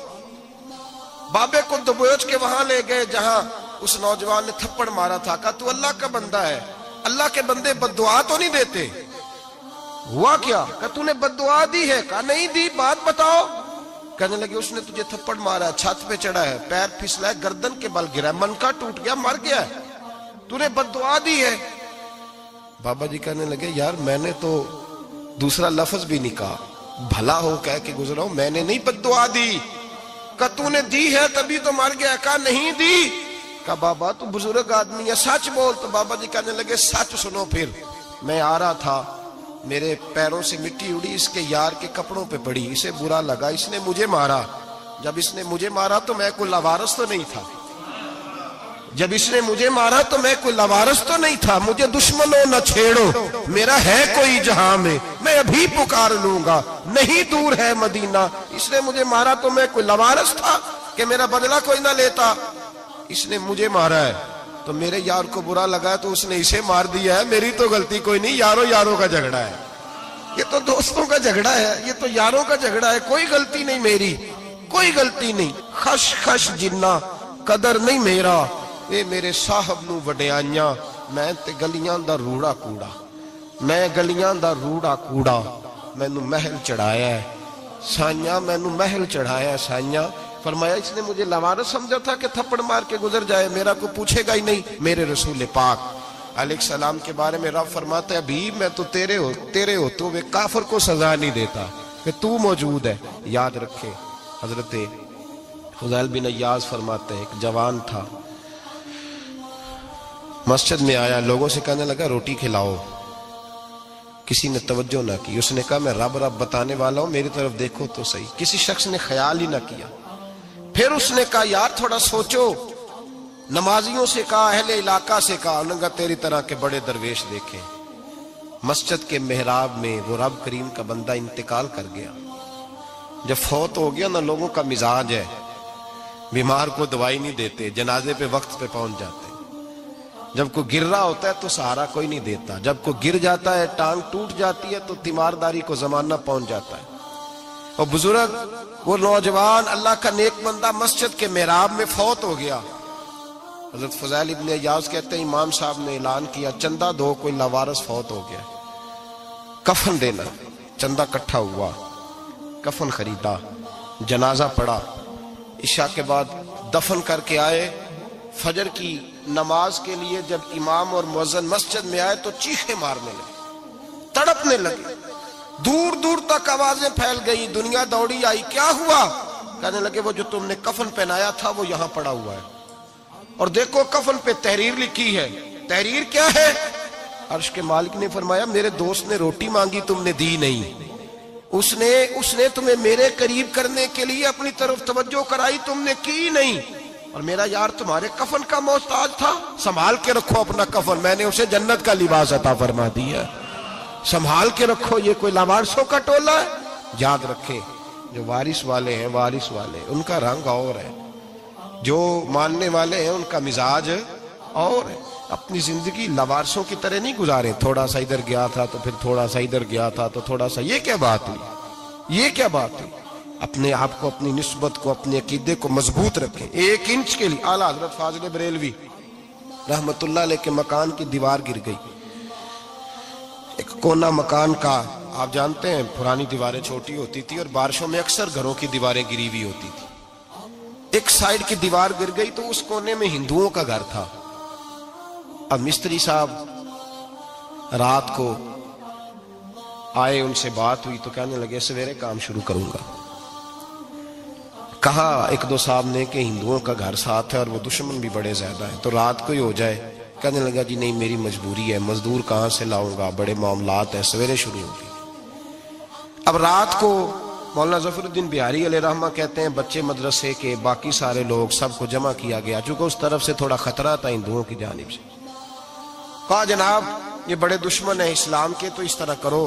بابے کو دبوچ کے وہاں لے گئے جہاں اس نوجوان نے تھپڑ مارا تھا، کہا تو اللہ کا بندہ ہے، اللہ کے بندے بد دعا تو نہیں دیتے، ہوا کیا؟ کہا تو نے بد دعا دی ہے؟ کہا نہیں دی، بات بتاؤ۔ کہنے لگے اس نے تجھے تھپڑ مارا ہے، چھت پہ چڑھا ہے، پیر پھسلا ہے، گردن کے بل گرا ہے، منکا ٹوٹ گیا، مر گیا ہے، تو نے بد دعا دی ہے۔ بابا جی کہنے لگے یار میں نے تو دوسرا لفظ بھی نہیں کہا، بھلا ہو کہہ کے گزرا ہوں، میں نے نہیں بد دعا دی۔ کہا تو نے دی ہے تبھی تو مر گیا۔ کہا نہیں دی۔ کہا بابا تو بزرگ آدمی ہے، سچ بول۔ تو بابا جی کہنے لگے سچ سنو پھر۔ میں آ رہا تھا، میرے پیروں سے مٹی اڑی، اس کے یار کے کپڑوں پہ پڑی، اسے برا لگا، اس نے مجھے مارا۔ جب اس نے مجھے مارا تو میں کوئی لاوارث تو نہیں تھا، جب اس نے مجھے مارا تو میں کوئی لاوارث تو نہیں تھا۔ مجھے دشمنوں نہ چھیڑو، میرا ہے کوئی جہاں میں، میں ابھی پکار لوں گا، نہیں دور ہے مدینہ۔ اس نے مجھے مارا تو میں کوئی لاوارث تھا کہ میرا بدلہ کوئی نہ لیتا؟ اس نے مجھے مارا ہے تو میرے یار کو برا لگا تو اس نے اسے مار دیا ہے، میری تو غلطی کوئی نہیں، یاروں یاروں کا جھگڑا ہے، یہ تو دوستوں کا جھگڑا ہے، یہ تو یاروں کا جھگڑا ہے، کوئی غلطی نہیں میری، کوئی غلطی نہیں۔ خش خش جنہ قدر نہیں میرا، اے میرے صاحب نو وڈیاں، میں تے گلیاں دا روڑا کوڑا، میں گلیاں دا روڑا کوڑا، میں نو محل چڑھایا ہے سائیاں، میں نو محل چڑھایا ہے سائیاں۔ فرمایا اس نے مجھے لاوارث سمجھا تھا کہ تھپڑ مار کے گزر جائے، میرا کو پوچھے گا ہی نہیں۔ میرے رسول پاک علیہ السلام کے بارے میں رب فرماتا ہے ابھی میں تو تیرے ہو تیرے ہوتے ہوئے کافر کو سزا نہیں دیتا کہ تو موجود ہے۔ یاد رکھے حضرت فضیل بن عیاض فرماتے ہیں ایک جوان تھا، مسجد میں آیا، لوگوں سے کہنے لگا روٹی کھلاؤ، کسی نے توجہ نہ کی۔ اس نے کہا میں رب رب بتانے والا ہوں، میری طرف دیکھو تو صحیح۔ کسی شخص نے خیال ہی نہ کیا۔ پھر اس نے کہا یار تھوڑا سوچو، نمازیوں سے کہا، اہل علاقہ سے کہا، انہوں نے کہا تیری طرح کے بڑے درویش دیکھیں۔ مسجد کے محراب میں وہ رب کریم کا بندہ انتقال کر گیا۔ جب فوت ہو گیا نا، لوگوں کا مزاج ہے بیمار کو دوائی نہیں دیتے، جنازے پہ وقت پہ پہنچ جاتے۔ جب کوئی گر رہا ہوتا ہے تو سہارا کوئی نہیں دیتا، جب کوئی گر جاتا ہے ٹانگ ٹوٹ جاتی ہے تو تیمارداری کو زمانہ پہنچ جاتا ہے۔ اور بزرگ وہ نوجوان اللہ کا نیک بندہ مسجد کے محراب میں فوت ہو گیا۔ حضرت فضیل ابن عیاض کہتے ہیں امام صاحب نے اعلان کیا چندہ دو، کوئی لاوارث فوت ہو گیا، کفن دینا۔ چندہ کٹھا ہوا، کفن خریدا، جنازہ پڑا، عشاء کے بعد دفن کر کے آئے۔ فجر کی نماز کے لیے جب امام اور مؤذن مسجد میں آئے تو چیخیں مارنے لگے، تڑپنے لگے، دور دور تک آوازیں پھیل گئی، دنیا دوڑی آئی، کیا ہوا؟ کہنے لگے وہ جو تم نے کفن پہنایا تھا وہ یہاں پڑا ہوا ہے، اور دیکھو کفن پہ تحریر لکھی ہے۔ تحریر کیا ہے؟ عرش کے مالک نے فرمایا میرے دوست نے روٹی مانگی تم نے دی نہیں، اس نے اس نے تمہیں میرے قریب کرنے کے لیے اپنی طرف توجہ کرائی، تم نے کی نہیں، اور میرا یار تمہارے کفن کا محتاج تھا، سنبھال کے رکھو اپنا کفن، میں نے اسے جنت کا لباس عطا فرما دیا، سنبھال کے رکھو، یہ کوئی لاوارثوں کا ٹولہ ہے۔ یاد رکھیں جو وارث والے ہیں، وارث والے ان کا رنگ اور ہے، جو ماننے والے ہیں ان کا مزاج اور ہے۔ اپنی زندگی لاوارثوں کی طرح نہیں گزاریں، تھوڑا سا ادھر گیا تھا تو پھر تھوڑا سا ادھر گیا تھا تو تھوڑا سا، یہ کیا بات ہوئی، یہ کیا بات ہوئی؟ اپنے آپ کو، اپنی نسبت کو، اپنے عقیدے کو مضبوط رکھیں۔ ایک انچ کے لیے اعلیٰ حضرت فاضل بریلوی رحمت اللہ علیہ کے مکان کی دیوار گر گئی، ایک کونا مکان کا، آپ جانتے ہیں پرانی دیواریں چھوٹی ہوتی تھی اور بارشوں میں اکثر گھروں کی دیواریں گری ہوئی ہوتی تھی، ایک سائیڈ کی دیوار گر گئی تو اس کونے میں ہندوؤں کا گھر تھا۔ اب مستری صاحب رات کو آئے، ان سے بات ہوئی تو کہنے لگے سویرے کام شروع کروں گا۔ کہا ایک دو صاحب نے کہ ہندوؤں کا گھر ساتھ ہے اور وہ دشمن بھی بڑے زیادہ ہیں تو رات کو ہی ہو جائے۔ کہنے لگا جی نہیں میری مجبوری ہے، مزدور کہاں سے لاؤں گا، بڑے معاملات ہیں، سویرے شروع ہوگی۔ اب رات کو مولانا ظفر الدین بہاری علیہ رحمہ کہتے ہیں بچے مدرسے کے، باقی سارے لوگ، سب کو جمع کیا گیا، چونکہ اس طرف سے تھوڑا خطرہ تھا ہندوؤں کی جانب سے۔ کہا جناب یہ بڑے دشمن ہیں اسلام کے، تو اس طرح کرو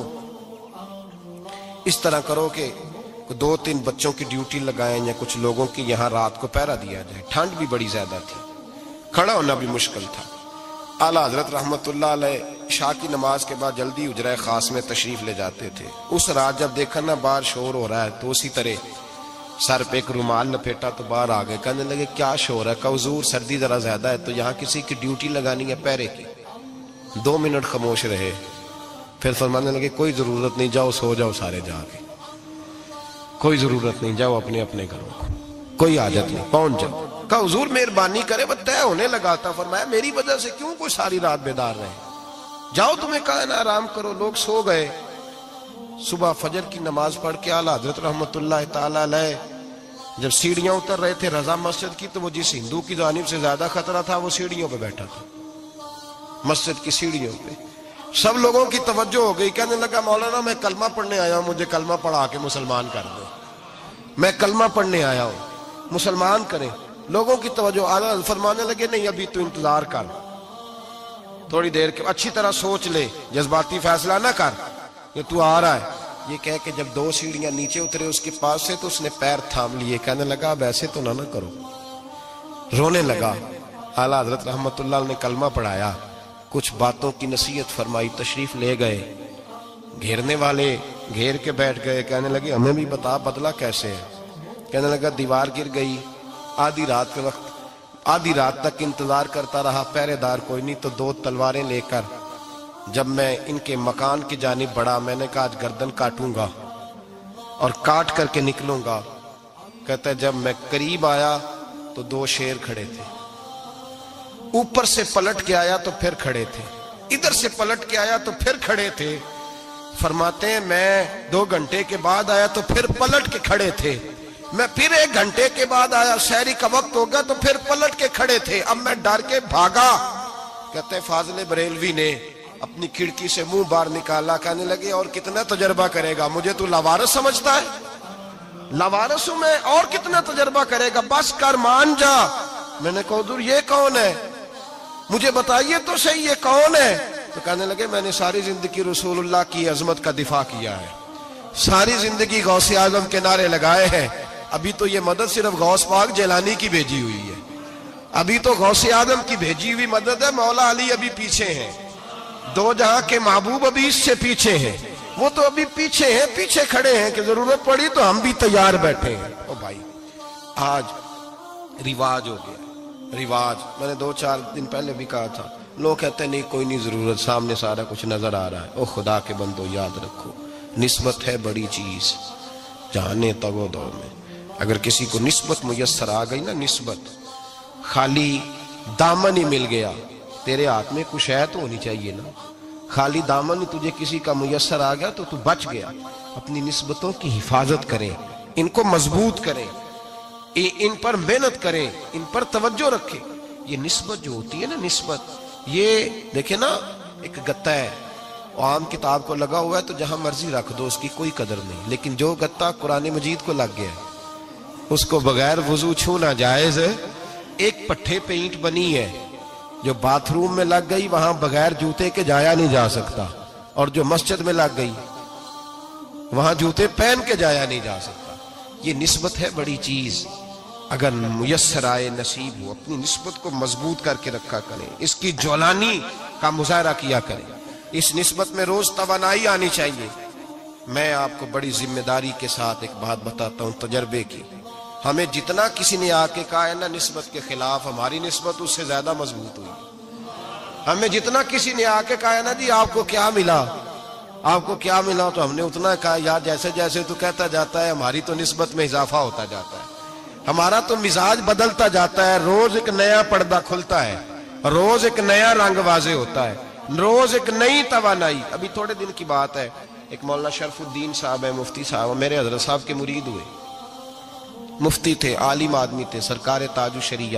اس طرح کرو کہ دو تین بچوں کی ڈیوٹی لگائیں یا کچھ لوگوں کی یہاں رات کو پہرا دیا جائے، ٹھنڈ بھی بڑی زیادہ تھی، کھڑا ہونا بھی مشکل تھا۔ اعلیٰ حضرت رحمت اللہ علیہ عشاء کی نماز کے بعد جلدی حجرہ خاص میں تشریف لے جاتے تھے۔ اس رات جب دیکھا نا باہر شور ہو رہا ہے تو اسی طرح سر پہ ایک رومال لپیٹا تو باہر آ گئے، کہنے لگے کیا شور ہے؟ کہ حضور سردی ذرا زیادہ ہے تو یہاں کسی کی ڈیوٹی لگانی ہے پہرے کی۔ دو منٹ خاموش رہے، پھر فرمانے لگے کوئی ضرورت نہیں، جاؤ سو جاؤ سارے جا کے، کوئی ضرورت نہیں، جاؤ اپنے اپنے گھروں کو، کوئی حاجت نہیں، پہنچ جاؤ۔ کہا حضور مہربانی کرے، وہ طے ہونے لگا تھا۔ فرمایا میری وجہ سے کیوں کوئی ساری رات بیدار رہے، جاؤ تمہیں کہا نا آرام کرو۔ لوگ سو گئے، صبح فجر کی نماز پڑھ کے اعلیٰ حضرت رحمت اللہ تعالی علیہ جب سیڑھیاں اتر رہے تھے رضا مسجد کی، تو وہ جس ہندو کی جانب سے زیادہ خطرہ تھا وہ سیڑھیوں پہ بیٹھا تھا، مسجد کی سیڑھیوں پہ۔ سب لوگوں کی توجہ ہو گئی، کہنے لگا مولانا میں کلمہ پڑھنے آیا ہوں، مجھے کلمہ پڑھا کے مسلمان کر دو، میں کلمہ پڑھنے آیا ہوں، مسلمان کریں۔ لوگوں کی توجہ، اعلیٰ فرمانے لگے نہیں ابھی تو انتظار کر، تھوڑی دیر کے اچھی طرح سوچ لے، جذباتی فیصلہ نہ کر کہ تو آ رہا ہے۔ یہ کہہ کے جب دو سیڑھیاں نیچے اترے اس کے پاس سے تو اس نے پیر تھام لیے، کہنے لگا اب ایسے تو نہ نہ کرو، رونے لگا۔ اعلیٰ حضرت رحمت اللہ نے کلمہ پڑھایا، کچھ باتوں کی نصیحت فرمائی، تشریف لے گئے۔ گھیرنے والے گھیر کے بیٹھ گئے، کہنے لگے ہمیں بھی بتا بدلہ کیسے ہے۔ کہنے لگا دیوار گر گئی، آدھی رات کے وقت آدھی رات تک انتظار کرتا رہا، پہرے دار کوئی نہیں، تو دو تلواریں لے کر جب میں ان کے مکان کی جانب بڑھا، میں نے کہا آج گردن کاٹوں گا اور کاٹ کر کے نکلوں گا۔ کہتا ہے جب میں قریب آیا تو دو شیر کھڑے تھے، اوپر سے پلٹ کے آیا تو پھر کھڑے تھے، ادھر سے پلٹ کے آیا تو پھر کھڑے تھے۔ فرماتے ہیں میں دو گھنٹے کے بعد آیا تو پھر پلٹ کے کھڑے تھے، میں پھر ایک گھنٹے کے بعد آیا، سحری کا وقت ہو گیا تو پھر پلٹ کے کھڑے تھے، اب میں ڈر کے بھاگا۔ کہتے ہیں فاضل بریلوی نے اپنی کھڑکی سے منہ باہر نکالا، کہنے لگے اور کتنا تجربہ کرے گا، مجھے تو لاوارث سمجھتا ہے، لاوارث ہوں میں، اور کتنا تجربہ کرے گا، بس کر مان جا۔ میں نے کہا حضور یہ کون ہے، مجھے بتائیے تو صحیح یہ کون ہے۔ تو کہنے لگے میں نے ساری زندگی رسول اللہ کی عظمت کا دفاع کیا ہے، ساری زندگی غوث اعظم کے نعرے لگائے ہیں، ابھی تو یہ مدد صرف غوث پاک جیلانی کی بھیجی ہوئی ہے، ابھی تو غوث اعظم کی بھیجی ہوئی مدد ہے، مولا علی ابھی پیچھے ہیں، دو جہاں کے محبوب ابھی اس سے پیچھے ہیں، وہ تو ابھی پیچھے ہیں، پیچھے کھڑے ہیں کہ ضرورت پڑی تو ہم بھی تیار بیٹھے ہیں۔ او بھائی آج رواج ہو گیا، رواج، میں نے دو چار دن پہلے بھی کہا تھا، لوگ کہتے ہیں نہیں کوئی نہیں ضرورت، سامنے سارا کچھ نظر آ رہا ہے۔ او خدا کے بندو یاد رکھو، نسبت ہے بڑی چیز، جانے تگو دو میں، اگر کسی کو نسبت میسر آ گئی نا، نسبت، خالی دامن ہی مل گیا، تیرے ہاتھ میں کچھ ہے تو ہونی چاہیے نا، خالی دامن ہی تجھے کسی کا میسر آ گیا تو تو بچ گیا۔ اپنی نسبتوں کی حفاظت کریں، ان کو مضبوط کریں، ان پر محنت کریں، ان پر توجہ رکھیں۔ یہ نسبت جو ہوتی ہے نا، نسبت، یہ دیکھیں نا ایک گتا ہے، عام کتاب کو لگا ہوا ہے تو جہاں مرضی رکھ دو، اس کی کوئی قدر نہیں، لیکن جو گتا قرآن مجید کو لگ گیا ہے اس کو بغیر وضو چھونا جائز ہے۔ ایک پٹھے پہ اینٹ بنی ہے جو باتھ روم میں لگ گئی، وہاں بغیر جوتے کے جایا نہیں جا سکتا، اور جو مسجد میں لگ گئی وہاں جوتے پہن کے جایا نہیں جا سکتا۔ یہ نسبت ہے بڑی چیز، اگر میسر آئے نصیب ہو، اپنی نسبت کو مضبوط کر کے رکھا کریں، اس کی جولانی کا مظاہرہ کیا کریں، اس نسبت میں روز توانائی آنی چاہیے۔ میں آپ کو بڑی ذمہ داری کے ساتھ ایک بات بتاتا ہوں تجربے کی، ہمیں جتنا کسی نے آ کے کہا ہے نا نسبت کے خلاف، ہماری نسبت اس سے زیادہ مضبوط ہوئی۔ ہمیں جتنا کسی نے آ کے کہا ہے نا جی آپ کو کیا ملا، آپ کو کیا ملا، تو ہم نے اتنا کہا یا جیسے جیسے تو کہتا جاتا ہے ہماری تو نسبت میں اضافہ ہوتا جاتا ہے، ہمارا تو مزاج بدلتا جاتا ہے، روز ایک نیا پردہ کھلتا ہے، روز ایک نیا رنگ واضح ہوتا ہے، روز ایک نئی توانائی۔ ابھی تھوڑے دن کی بات ہے، ایک مولانا شرف الدین صاحب ہے، مفتی صاحب، میرے حضرت صاحب کے مرید ہوئے، مفتی تھے، عالم آدمی تھے، سرکار تاج الشریعہ،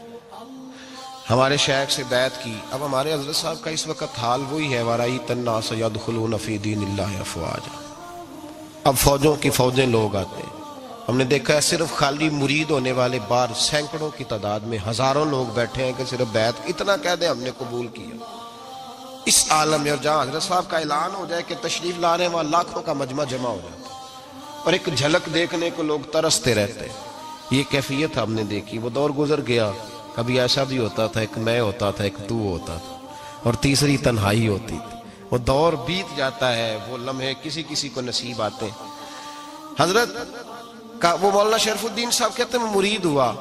ہمارے شیخ سے بیعت کی۔ اب ہمارے حضرت صاحب کا اس وقت حال وہی ہے، وَرَأَيْتَ النَّاسَ يَدْخُلُونَ فِي دِينِ اللَّهِ أَفْوَاجًا، اب فوجوں کی فوجیں لوگ آتے ہیں۔ ہم نے دیکھا ہے صرف خالی مرید ہونے والے باہر سینکڑوں کی تعداد میں ہزاروں لوگ بیٹھے ہیں کہ صرف بیعت اتنا کہہ دیں ہم نے قبول کیا۔ اس عالم میں، اور جہاں حضرت صاحب کا اعلان ہو جائے کہ تشریف لا رہے ہیں، وہاں لاکھوں کا مجمع جمع ہو جاتا ہے، اور ایک جھلک دیکھنے کو لوگ ترستے رہتے ہیں۔ یہ کیفیت ہم نے دیکھی، وہ دور گزر گیا، کبھی ایسا بھی ہوتا تھا ایک میں ہوتا تھا، ایک تو ہوتا تھا، اور تیسری تنہائی ہوتی تھی۔ وہ دور بیت جاتا ہے، وہ لمحے کسی کسی کو نصیب آتے ہیں۔ حضرت کا وہ مولانا شرف الدین صاحب کہتے ہیں مرید ہوا،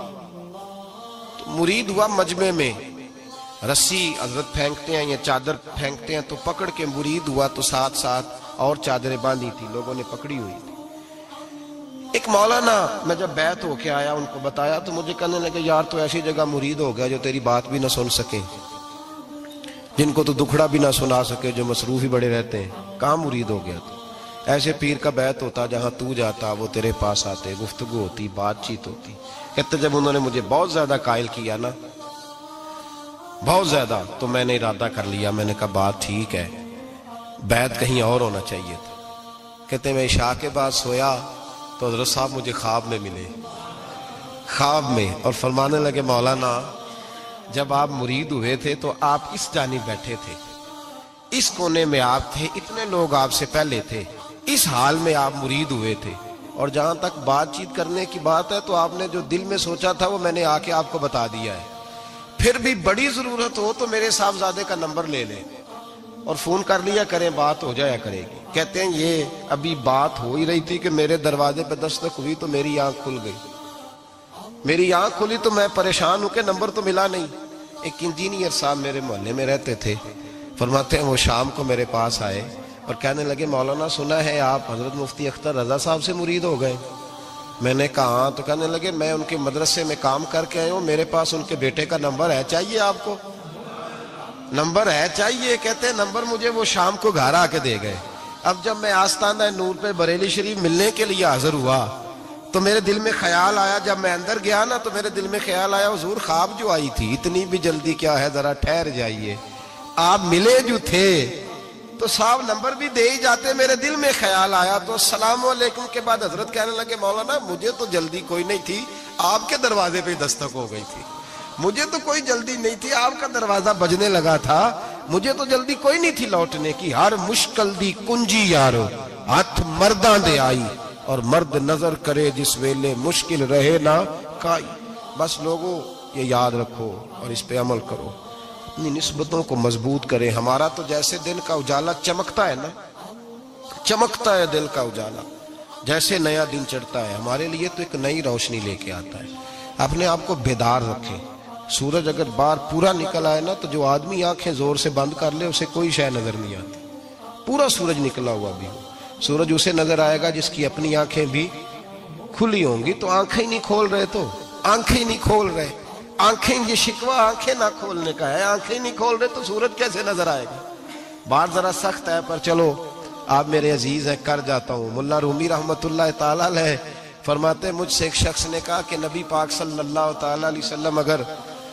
تو مرید ہوا مجمع میں، رسی حضرت پھینکتے ہیں یا چادر پھینکتے ہیں تو پکڑ کے مرید ہوا، تو ساتھ ساتھ اور چادریں باندھی تھی، لوگوں نے پکڑی ہوئی تھی۔ ایک مولانا، میں جب بیعت ہو کے آیا ان کو بتایا تو مجھے کہنے لگے یار تو ایسی جگہ مرید ہو گیا جو تیری بات بھی نہ سن سکے، جن کو تو دکھڑا بھی نہ سنا سکے، جو مصروف ہی بڑے رہتے ہیں، کہاں مرید ہو گیا تو؟ ایسے پیر کا بیت ہوتا جہاں تو جاتا وہ تیرے پاس آتے، گفتگو ہوتی، بات چیت ہوتی۔ کہتے جب انہوں نے مجھے بہت زیادہ قائل کیا نا، بہت زیادہ، تو میں نے ارادہ کر لیا، میں نے کہا بات ٹھیک ہے، بیت کہیں اور ہونا چاہیے تھا۔ کہتے میں عشاء کے بعد سویا تو حضرت صاحب مجھے خواب میں ملے، خواب میں، اور فرمانے لگے مولانا جب آپ مرید ہوئے تھے تو آپ اس جانب بیٹھے تھے، اس کونے میں آپ تھے، اتنے لوگ آپ سے پہلے تھے، اس حال میں آپ مرید ہوئے تھے، اور جہاں تک بات چیت کرنے کی بات ہے تو آپ نے جو دل میں سوچا تھا وہ میں نے آ کے آپ کو بتا دیا ہے، پھر بھی بڑی ضرورت ہو تو میرے صاحبزادے کا نمبر لے لیں اور فون کر لیا کریں، بات ہو جایا کرے گی۔ کہتے ہیں یہ ابھی بات ہو ہی رہی تھی کہ میرے دروازے پہ دستک ہوئی تو میری آنکھ کھل گئی، میری آنکھ کھلی تو میں پریشان ہوں کہ نمبر تو ملا نہیں۔ ایک انجینئر صاحب میرے محلے میں رہتے تھے، فرماتے ہیں وہ شام کو میرے پاس آئے اور کہنے لگے مولانا سنا ہے آپ حضرت مفتی اختر رضا صاحب سے مرید ہو گئے۔ میں نے کہا ہاں، تو کہنے لگے میں ان کے مدرسے میں کام کر کے آئے ہوں، میرے پاس ان کے بیٹے کا نمبر ہے، چاہیے آپ کو؟ نمبر ہے چاہیے؟ کہتے ہیں نمبر مجھے وہ شام کو گھر آ کے دے گئے۔ اب جب میں آستانہ نور پہ بریلی شریف ملنے کے لیے حاضر ہوا تو میرے دل میں خیال آیا، جب میں اندر گیا نا تو میرے دل میں خیال آیا حضور خواب جو آئی تھی اتنی بھی جلدی کیا ہے، ذرا ٹھہر جائیے، آپ ملے جو تھے تو صاحب نمبر بھی دے ہی جاتے۔ میرے دل میں خیال آیا تو السلام علیکم کے بعد حضرت کہنے لگے مولانا مجھے تو جلدی کوئی نہیں تھی، آپ کے دروازے پہ دستک ہو گئی تھی، مجھے تو کوئی جلدی نہیں تھی، آپ کا دروازہ بجنے لگا تھا، مجھے تو جلدی کوئی نہیں تھی لوٹنے کی۔ ہر مشکل دی کنجی یارو ہاتھ مرداں دے آئی، اور مرد نظر کرے جس ویلے مشکل رہے نہ کائی۔ بس لوگوں یہ یاد رکھو اور اس پہ عمل کرو، اپنی نسبتوں کو مضبوط کریں۔ ہمارا تو جیسے دن کا اجالا چمکتا ہے نا، چمکتا ہے دل کا اجالا، جیسے نیا دن چڑھتا ہے ہمارے لیے تو ایک نئی روشنی لے کے آتا ہے۔ اپنے آپ کو بیدار رکھیں۔ سورج اگر باہر پورا نکل آئے نا تو جو آدمی آنکھیں زور سے بند کر لے اسے کوئی شے نظر نہیں آتی، پورا سورج نکلا ہوا بھی ہو، سورج اسے نظر آئے گا جس کی اپنی آنکھیں بھی کھلی ہوں گی۔ تو آنکھیں نہیں کھول رہے، تو آنکھیں نہیں کھول رہے، آنکھیں یہ شکوہ آنکھیں نہ کھولنے کا ہے، آنکھیں نہیں کھول رہے تو سورج کیسے نظر آئے گا؟ بات ذرا سخت ہے پر چلو آپ میرے عزیز ہیں کر جاتا ہوں۔ ملا رومی رحمت اللہ تعالیٰ علیہ فرماتے مجھ سے ایک شخص نے کہا کہ نبی پاک صلی اللہ تعالیٰ علیہ وسلم اگر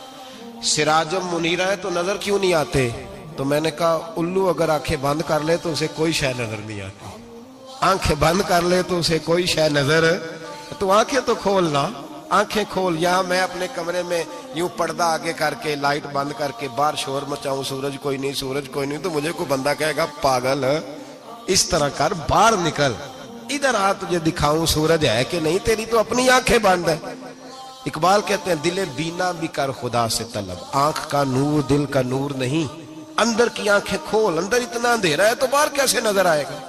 سراجم منیرہ ہے تو نظر کیوں نہیں آتے؟ تو میں نے کہا الو اگر آنکھیں بند کر لے تو اسے کوئی شے نظر نہیں آتی، آنکھیں بند کر لے تو اسے کوئی شے نظر، تو آنکھیں تو کھولنا، آنکھیں کھول۔ یہاں میں اپنے کمرے میں یوں پردہ آگے کر کے لائٹ بند کر کے باہر شور مچاؤں سورج کوئی نہیں سورج کوئی نہیں تو مجھے کوئی بندہ کہے گا پاگل اس طرح کر، باہر نکل، ادھر آ تجھے دکھاؤں سورج ہے کہ نہیں، تیری تو اپنی آنکھیں بند ہے۔ اقبال کہتے ہیں دل بینا بھی کر خدا سے طلب، آنکھ کا نور دل کا نور نہیں، اندر کی آنکھیں کھول، اندر اتنا اندھیرا ہے تو باہر کیسے نظر آئے گا؟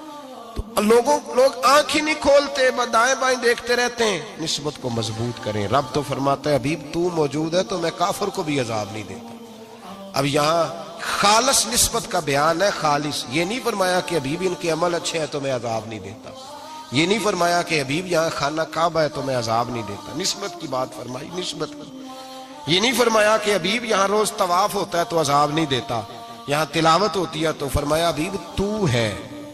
تو لوگوں لوگ آنکھ ہی نہیں کھولتے، دائیں بائیں دیکھتے رہتے ہیں۔ نسبت کو مضبوط کریں۔ رب تو فرماتا ہے حبیب تو موجود ہے تو میں کافر کو بھی عذاب نہیں دیتا۔ اب یہاں خالص نسبت کا بیان ہے، خالص، یہ نہیں فرمایا کہ حبیب ان کے عمل اچھے ہیں تو میں عذاب نہیں دیتا، یہ نہیں فرمایا کہ حبیب یہاں خانہ کعبہ ہے تو میں عذاب نہیں دیتا، نسبت کی بات فرمائی، نسبت کی۔ یہ نہیں فرمایا کہ حبیب یہاں روز طواف ہوتا ہے تو عذاب نہیں دیتا، یہاں تلاوت ہوتی ہے تو فرمایا حبیب تو ہے،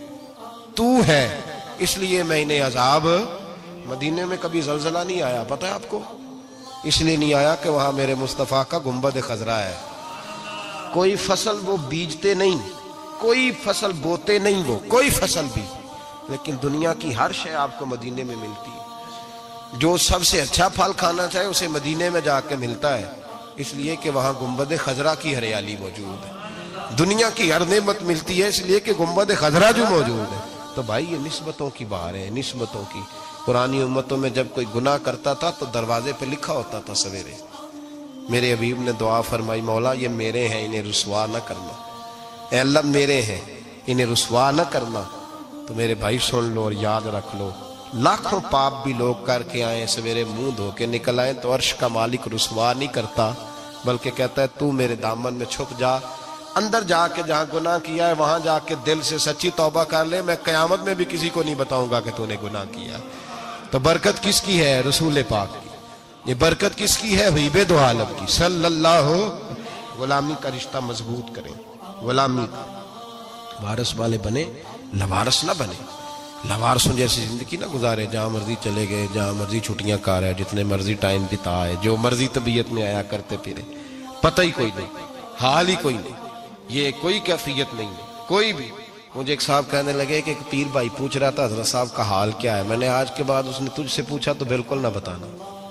تو ہے، اس لیے میں انہیں عذاب۔ مدینے میں کبھی زلزلہ نہیں آیا، پتہ ہے آپ کو؟ اس لیے نہیں آیا کہ وہاں میرے مصطفیٰ کا گنبد خضرا ہے، کوئی فصل وہ بیجتے نہیں، کوئی فصل بوتے نہیں، وہ کوئی فصل بھی، لیکن دنیا کی ہر شے آپ کو مدینے میں ملتی ہے۔ جو سب سے اچھا پھل کھانا چاہے اسے مدینے میں جا کے ملتا ہے، اس لیے کہ وہاں گنبد خضرا کی ہریالی موجود ہے۔ دنیا کی ہر نعمت ملتی ہے اس لیے کہ گنبد خضرا جو موجود ہے۔ تو بھائی یہ نسبتوں کی بہار ہے، نسبتوں کی۔ پرانی امتوں میں جب کوئی گناہ کرتا تھا تو دروازے پہ لکھا ہوتا تھا سویرے، میرے حبیب نے دعا فرمائی مولا یہ میرے ہیں انہیں رسوا نہ کرنا، اے اللہ میرے ہیں انہیں رسوا نہ کرنا۔ تو میرے بھائی سن لو اور یاد رکھ لو، لاکھوں پاپ بھی لوگ کر کے آئیں سویرے منہ دھو کے نکل آئیں تو عرش کا مالک رسوا نہیں کرتا، بلکہ کہتا ہے تو میرے دامن میں چھپ جا، اندر جا کے جہاں گناہ کیا ہے وہاں جا کے دل سے سچی توبہ کر لے، میں قیامت میں بھی کسی کو نہیں بتاؤں گا کہ تو نے گناہ کیا۔ تو برکت کس کی ہے؟ رسول پاک کی۔ یہ برکت کس کی ہے؟ حبیب دو عالم کی صلی اللہ۔ غلامی کا رشتہ مضبوط کریں، غلامی کا وارث والے بنے، لوارث نہ بنے۔ لوارسوں جیسی زندگی نہ گزارے، جہاں مرضی چلے گئے، جہاں مرضی چھٹیاں کار ہے، جتنے مرضی ٹائم بتا ہے، جو مرضی طبیعت میں آیا کرتے پھرے، پتہ ہی کوئی نہیں، حال ہی کوئی نہیں، یہ کوئی کیفیت نہیں ہے کوئی بھی۔ مجھے ایک صاحب کہنے لگے کہ ایک پیر بھائی پوچھ رہا تھا حضرت صاحب کا حال کیا ہے، میں نے آج کے بعد اس نے تجھ سے پوچھا تو بالکل نہ بتانا۔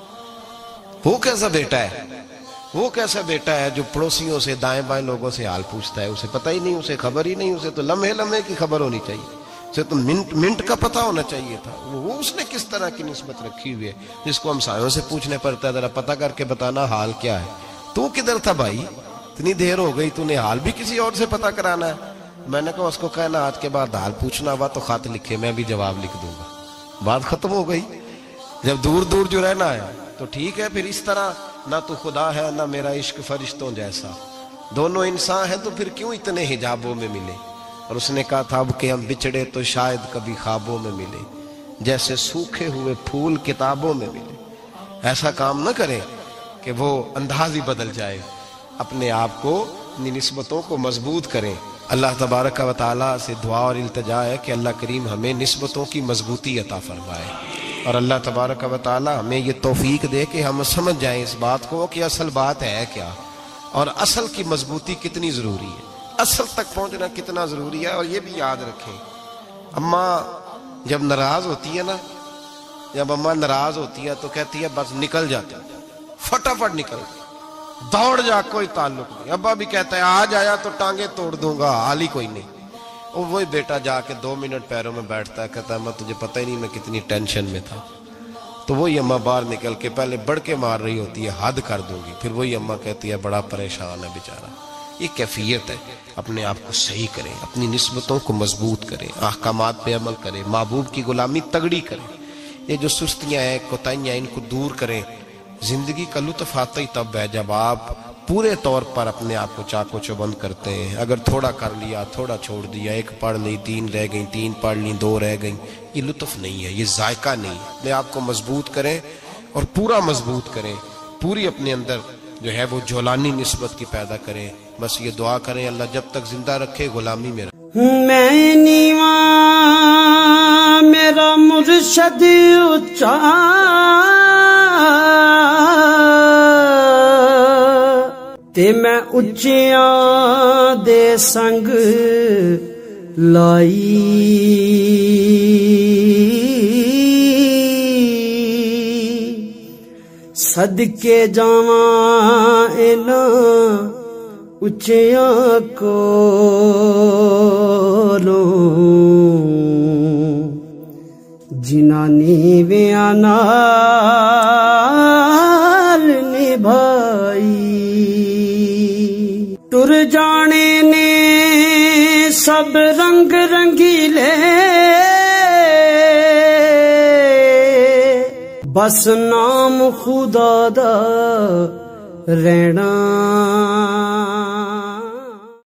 وہ کیسا بیٹا ہے، وہ کیسا بیٹا ہے جو پڑوسیوں سے دائیں بائیں لوگوں سے حال پوچھتا ہے، اسے پتہ ہی نہیں، اسے خبر ہی نہیں، اسے تو لمحے لمحے کی خبر ہونی چاہیے، اسے تو منٹ منٹ کا پتہ ہونا چاہیے تھا۔ وہ اس نے کس طرح کی نسبت رکھی ہوئی ہے جس کو ہم سایوں سے پوچھنے پڑتا ہے ذرا پتہ کر کے بتانا حال کیا ہے۔ تو کدھر تھا بھائی، اتنی دیر ہو گئی، تو نے حال بھی کسی اور سے پتہ کرانا ہے؟ میں نے کہا اس کو کہنا آج کے بعد حال پوچھنا ہوا تو خط لکھے، میں بھی جواب لکھ دوں گا، بات ختم ہو گئی۔ جب دور دور جو رہنا ہے تو ٹھیک ہے، پھر اس طرح نہ تو خدا ہے نہ میرا عشق فرشتوں جیسا، دونوں انسان ہیں تو پھر کیوں اتنے حجابوں میں ملے؟ اور اس نے کہا تھا اب کہ ہم بچھڑے تو شاید کبھی خوابوں میں ملے، جیسے سوکھے ہوئے پھول کتابوں میں ملے۔ ایسا کام نہ کریں کہ وہ انداز ہی بدل جائے، اپنے آپ کو اپنی نسبتوں کو مضبوط کریں۔ اللہ تبارک و تعالیٰ سے دعا اور التجا ہے کہ اللہ کریم ہمیں نسبتوں کی مضبوطی عطا فرمائے، اور اللہ تبارک و تعالیٰ ہمیں یہ توفیق دے کہ ہم سمجھ جائیں اس بات کو کہ اصل بات ہے کیا، اور اصل کی مضبوطی کتنی ضروری ہے، اصل تک پہنچنا کتنا ضروری ہے۔ اور یہ بھی یاد رکھیں، اماں جب ناراض ہوتی ہے نا، جب اماں ناراض ہوتی ہے تو کہتی ہے بس نکل جاتے، فٹافٹ نکل، دوڑ جا، کوئی تعلق نہیں۔ ابا بھی کہتا ہے آج آیا تو ٹانگیں توڑ دوں گا، حال ہی کوئی نہیں۔ اور وہی بیٹا جا کے دو منٹ پیروں میں بیٹھتا ہے، کہتا ہے اماں تجھے پتہ ہی نہیں میں کتنی ٹینشن میں تھا۔ تو وہی اماں باہر نکل کے پہلے بڑھ کے مار رہی ہوتی ہے حد کر دوں گی، پھر وہی اماں کہتی ہے بڑا پریشان ہے بیچارہ۔ یہ کیفیت ہے، اپنے آپ کو صحیح کریں، اپنی نسبتوں کو مضبوط کریں، احکامات پہ عمل کریں، محبوب کی غلامی تگڑی کریں۔ یہ جو سستیاں ہیں، کوتاہیاں ہیں، ان کو دور کریں۔ زندگی کا لطف آتا ہی تب ہے جب آپ پورے طور پر اپنے آپ کو چاق و چوبند کرتے ہیں۔ اگر تھوڑا کر لیا، تھوڑا چھوڑ دیا، ایک پڑھ لی، تین رہ گئیں، تین پڑھ لی، دو رہ گئیں، یہ لطف نہیں ہے، یہ ذائقہ نہیں ہے۔ اپنے آپ کو مضبوط کریں اور پورا مضبوط کریں، پوری اپنے اندر جو ہے وہ جولانی نسبت کی پیدا کریں۔ بس یہ دعا کریں اللہ جب تک زندہ رکھے غلامی میں رکھے۔ میں نیواں میرا مرشد اچا، تے میں اچیاں دے سنگ لائی، صدقے جاواں انہاں اچیاں کولوں، جنہاں نیویاں نال نبھائی۔ ٹر جانے نے سب رنگ رنگیلے، بس نام خدا دا رہنا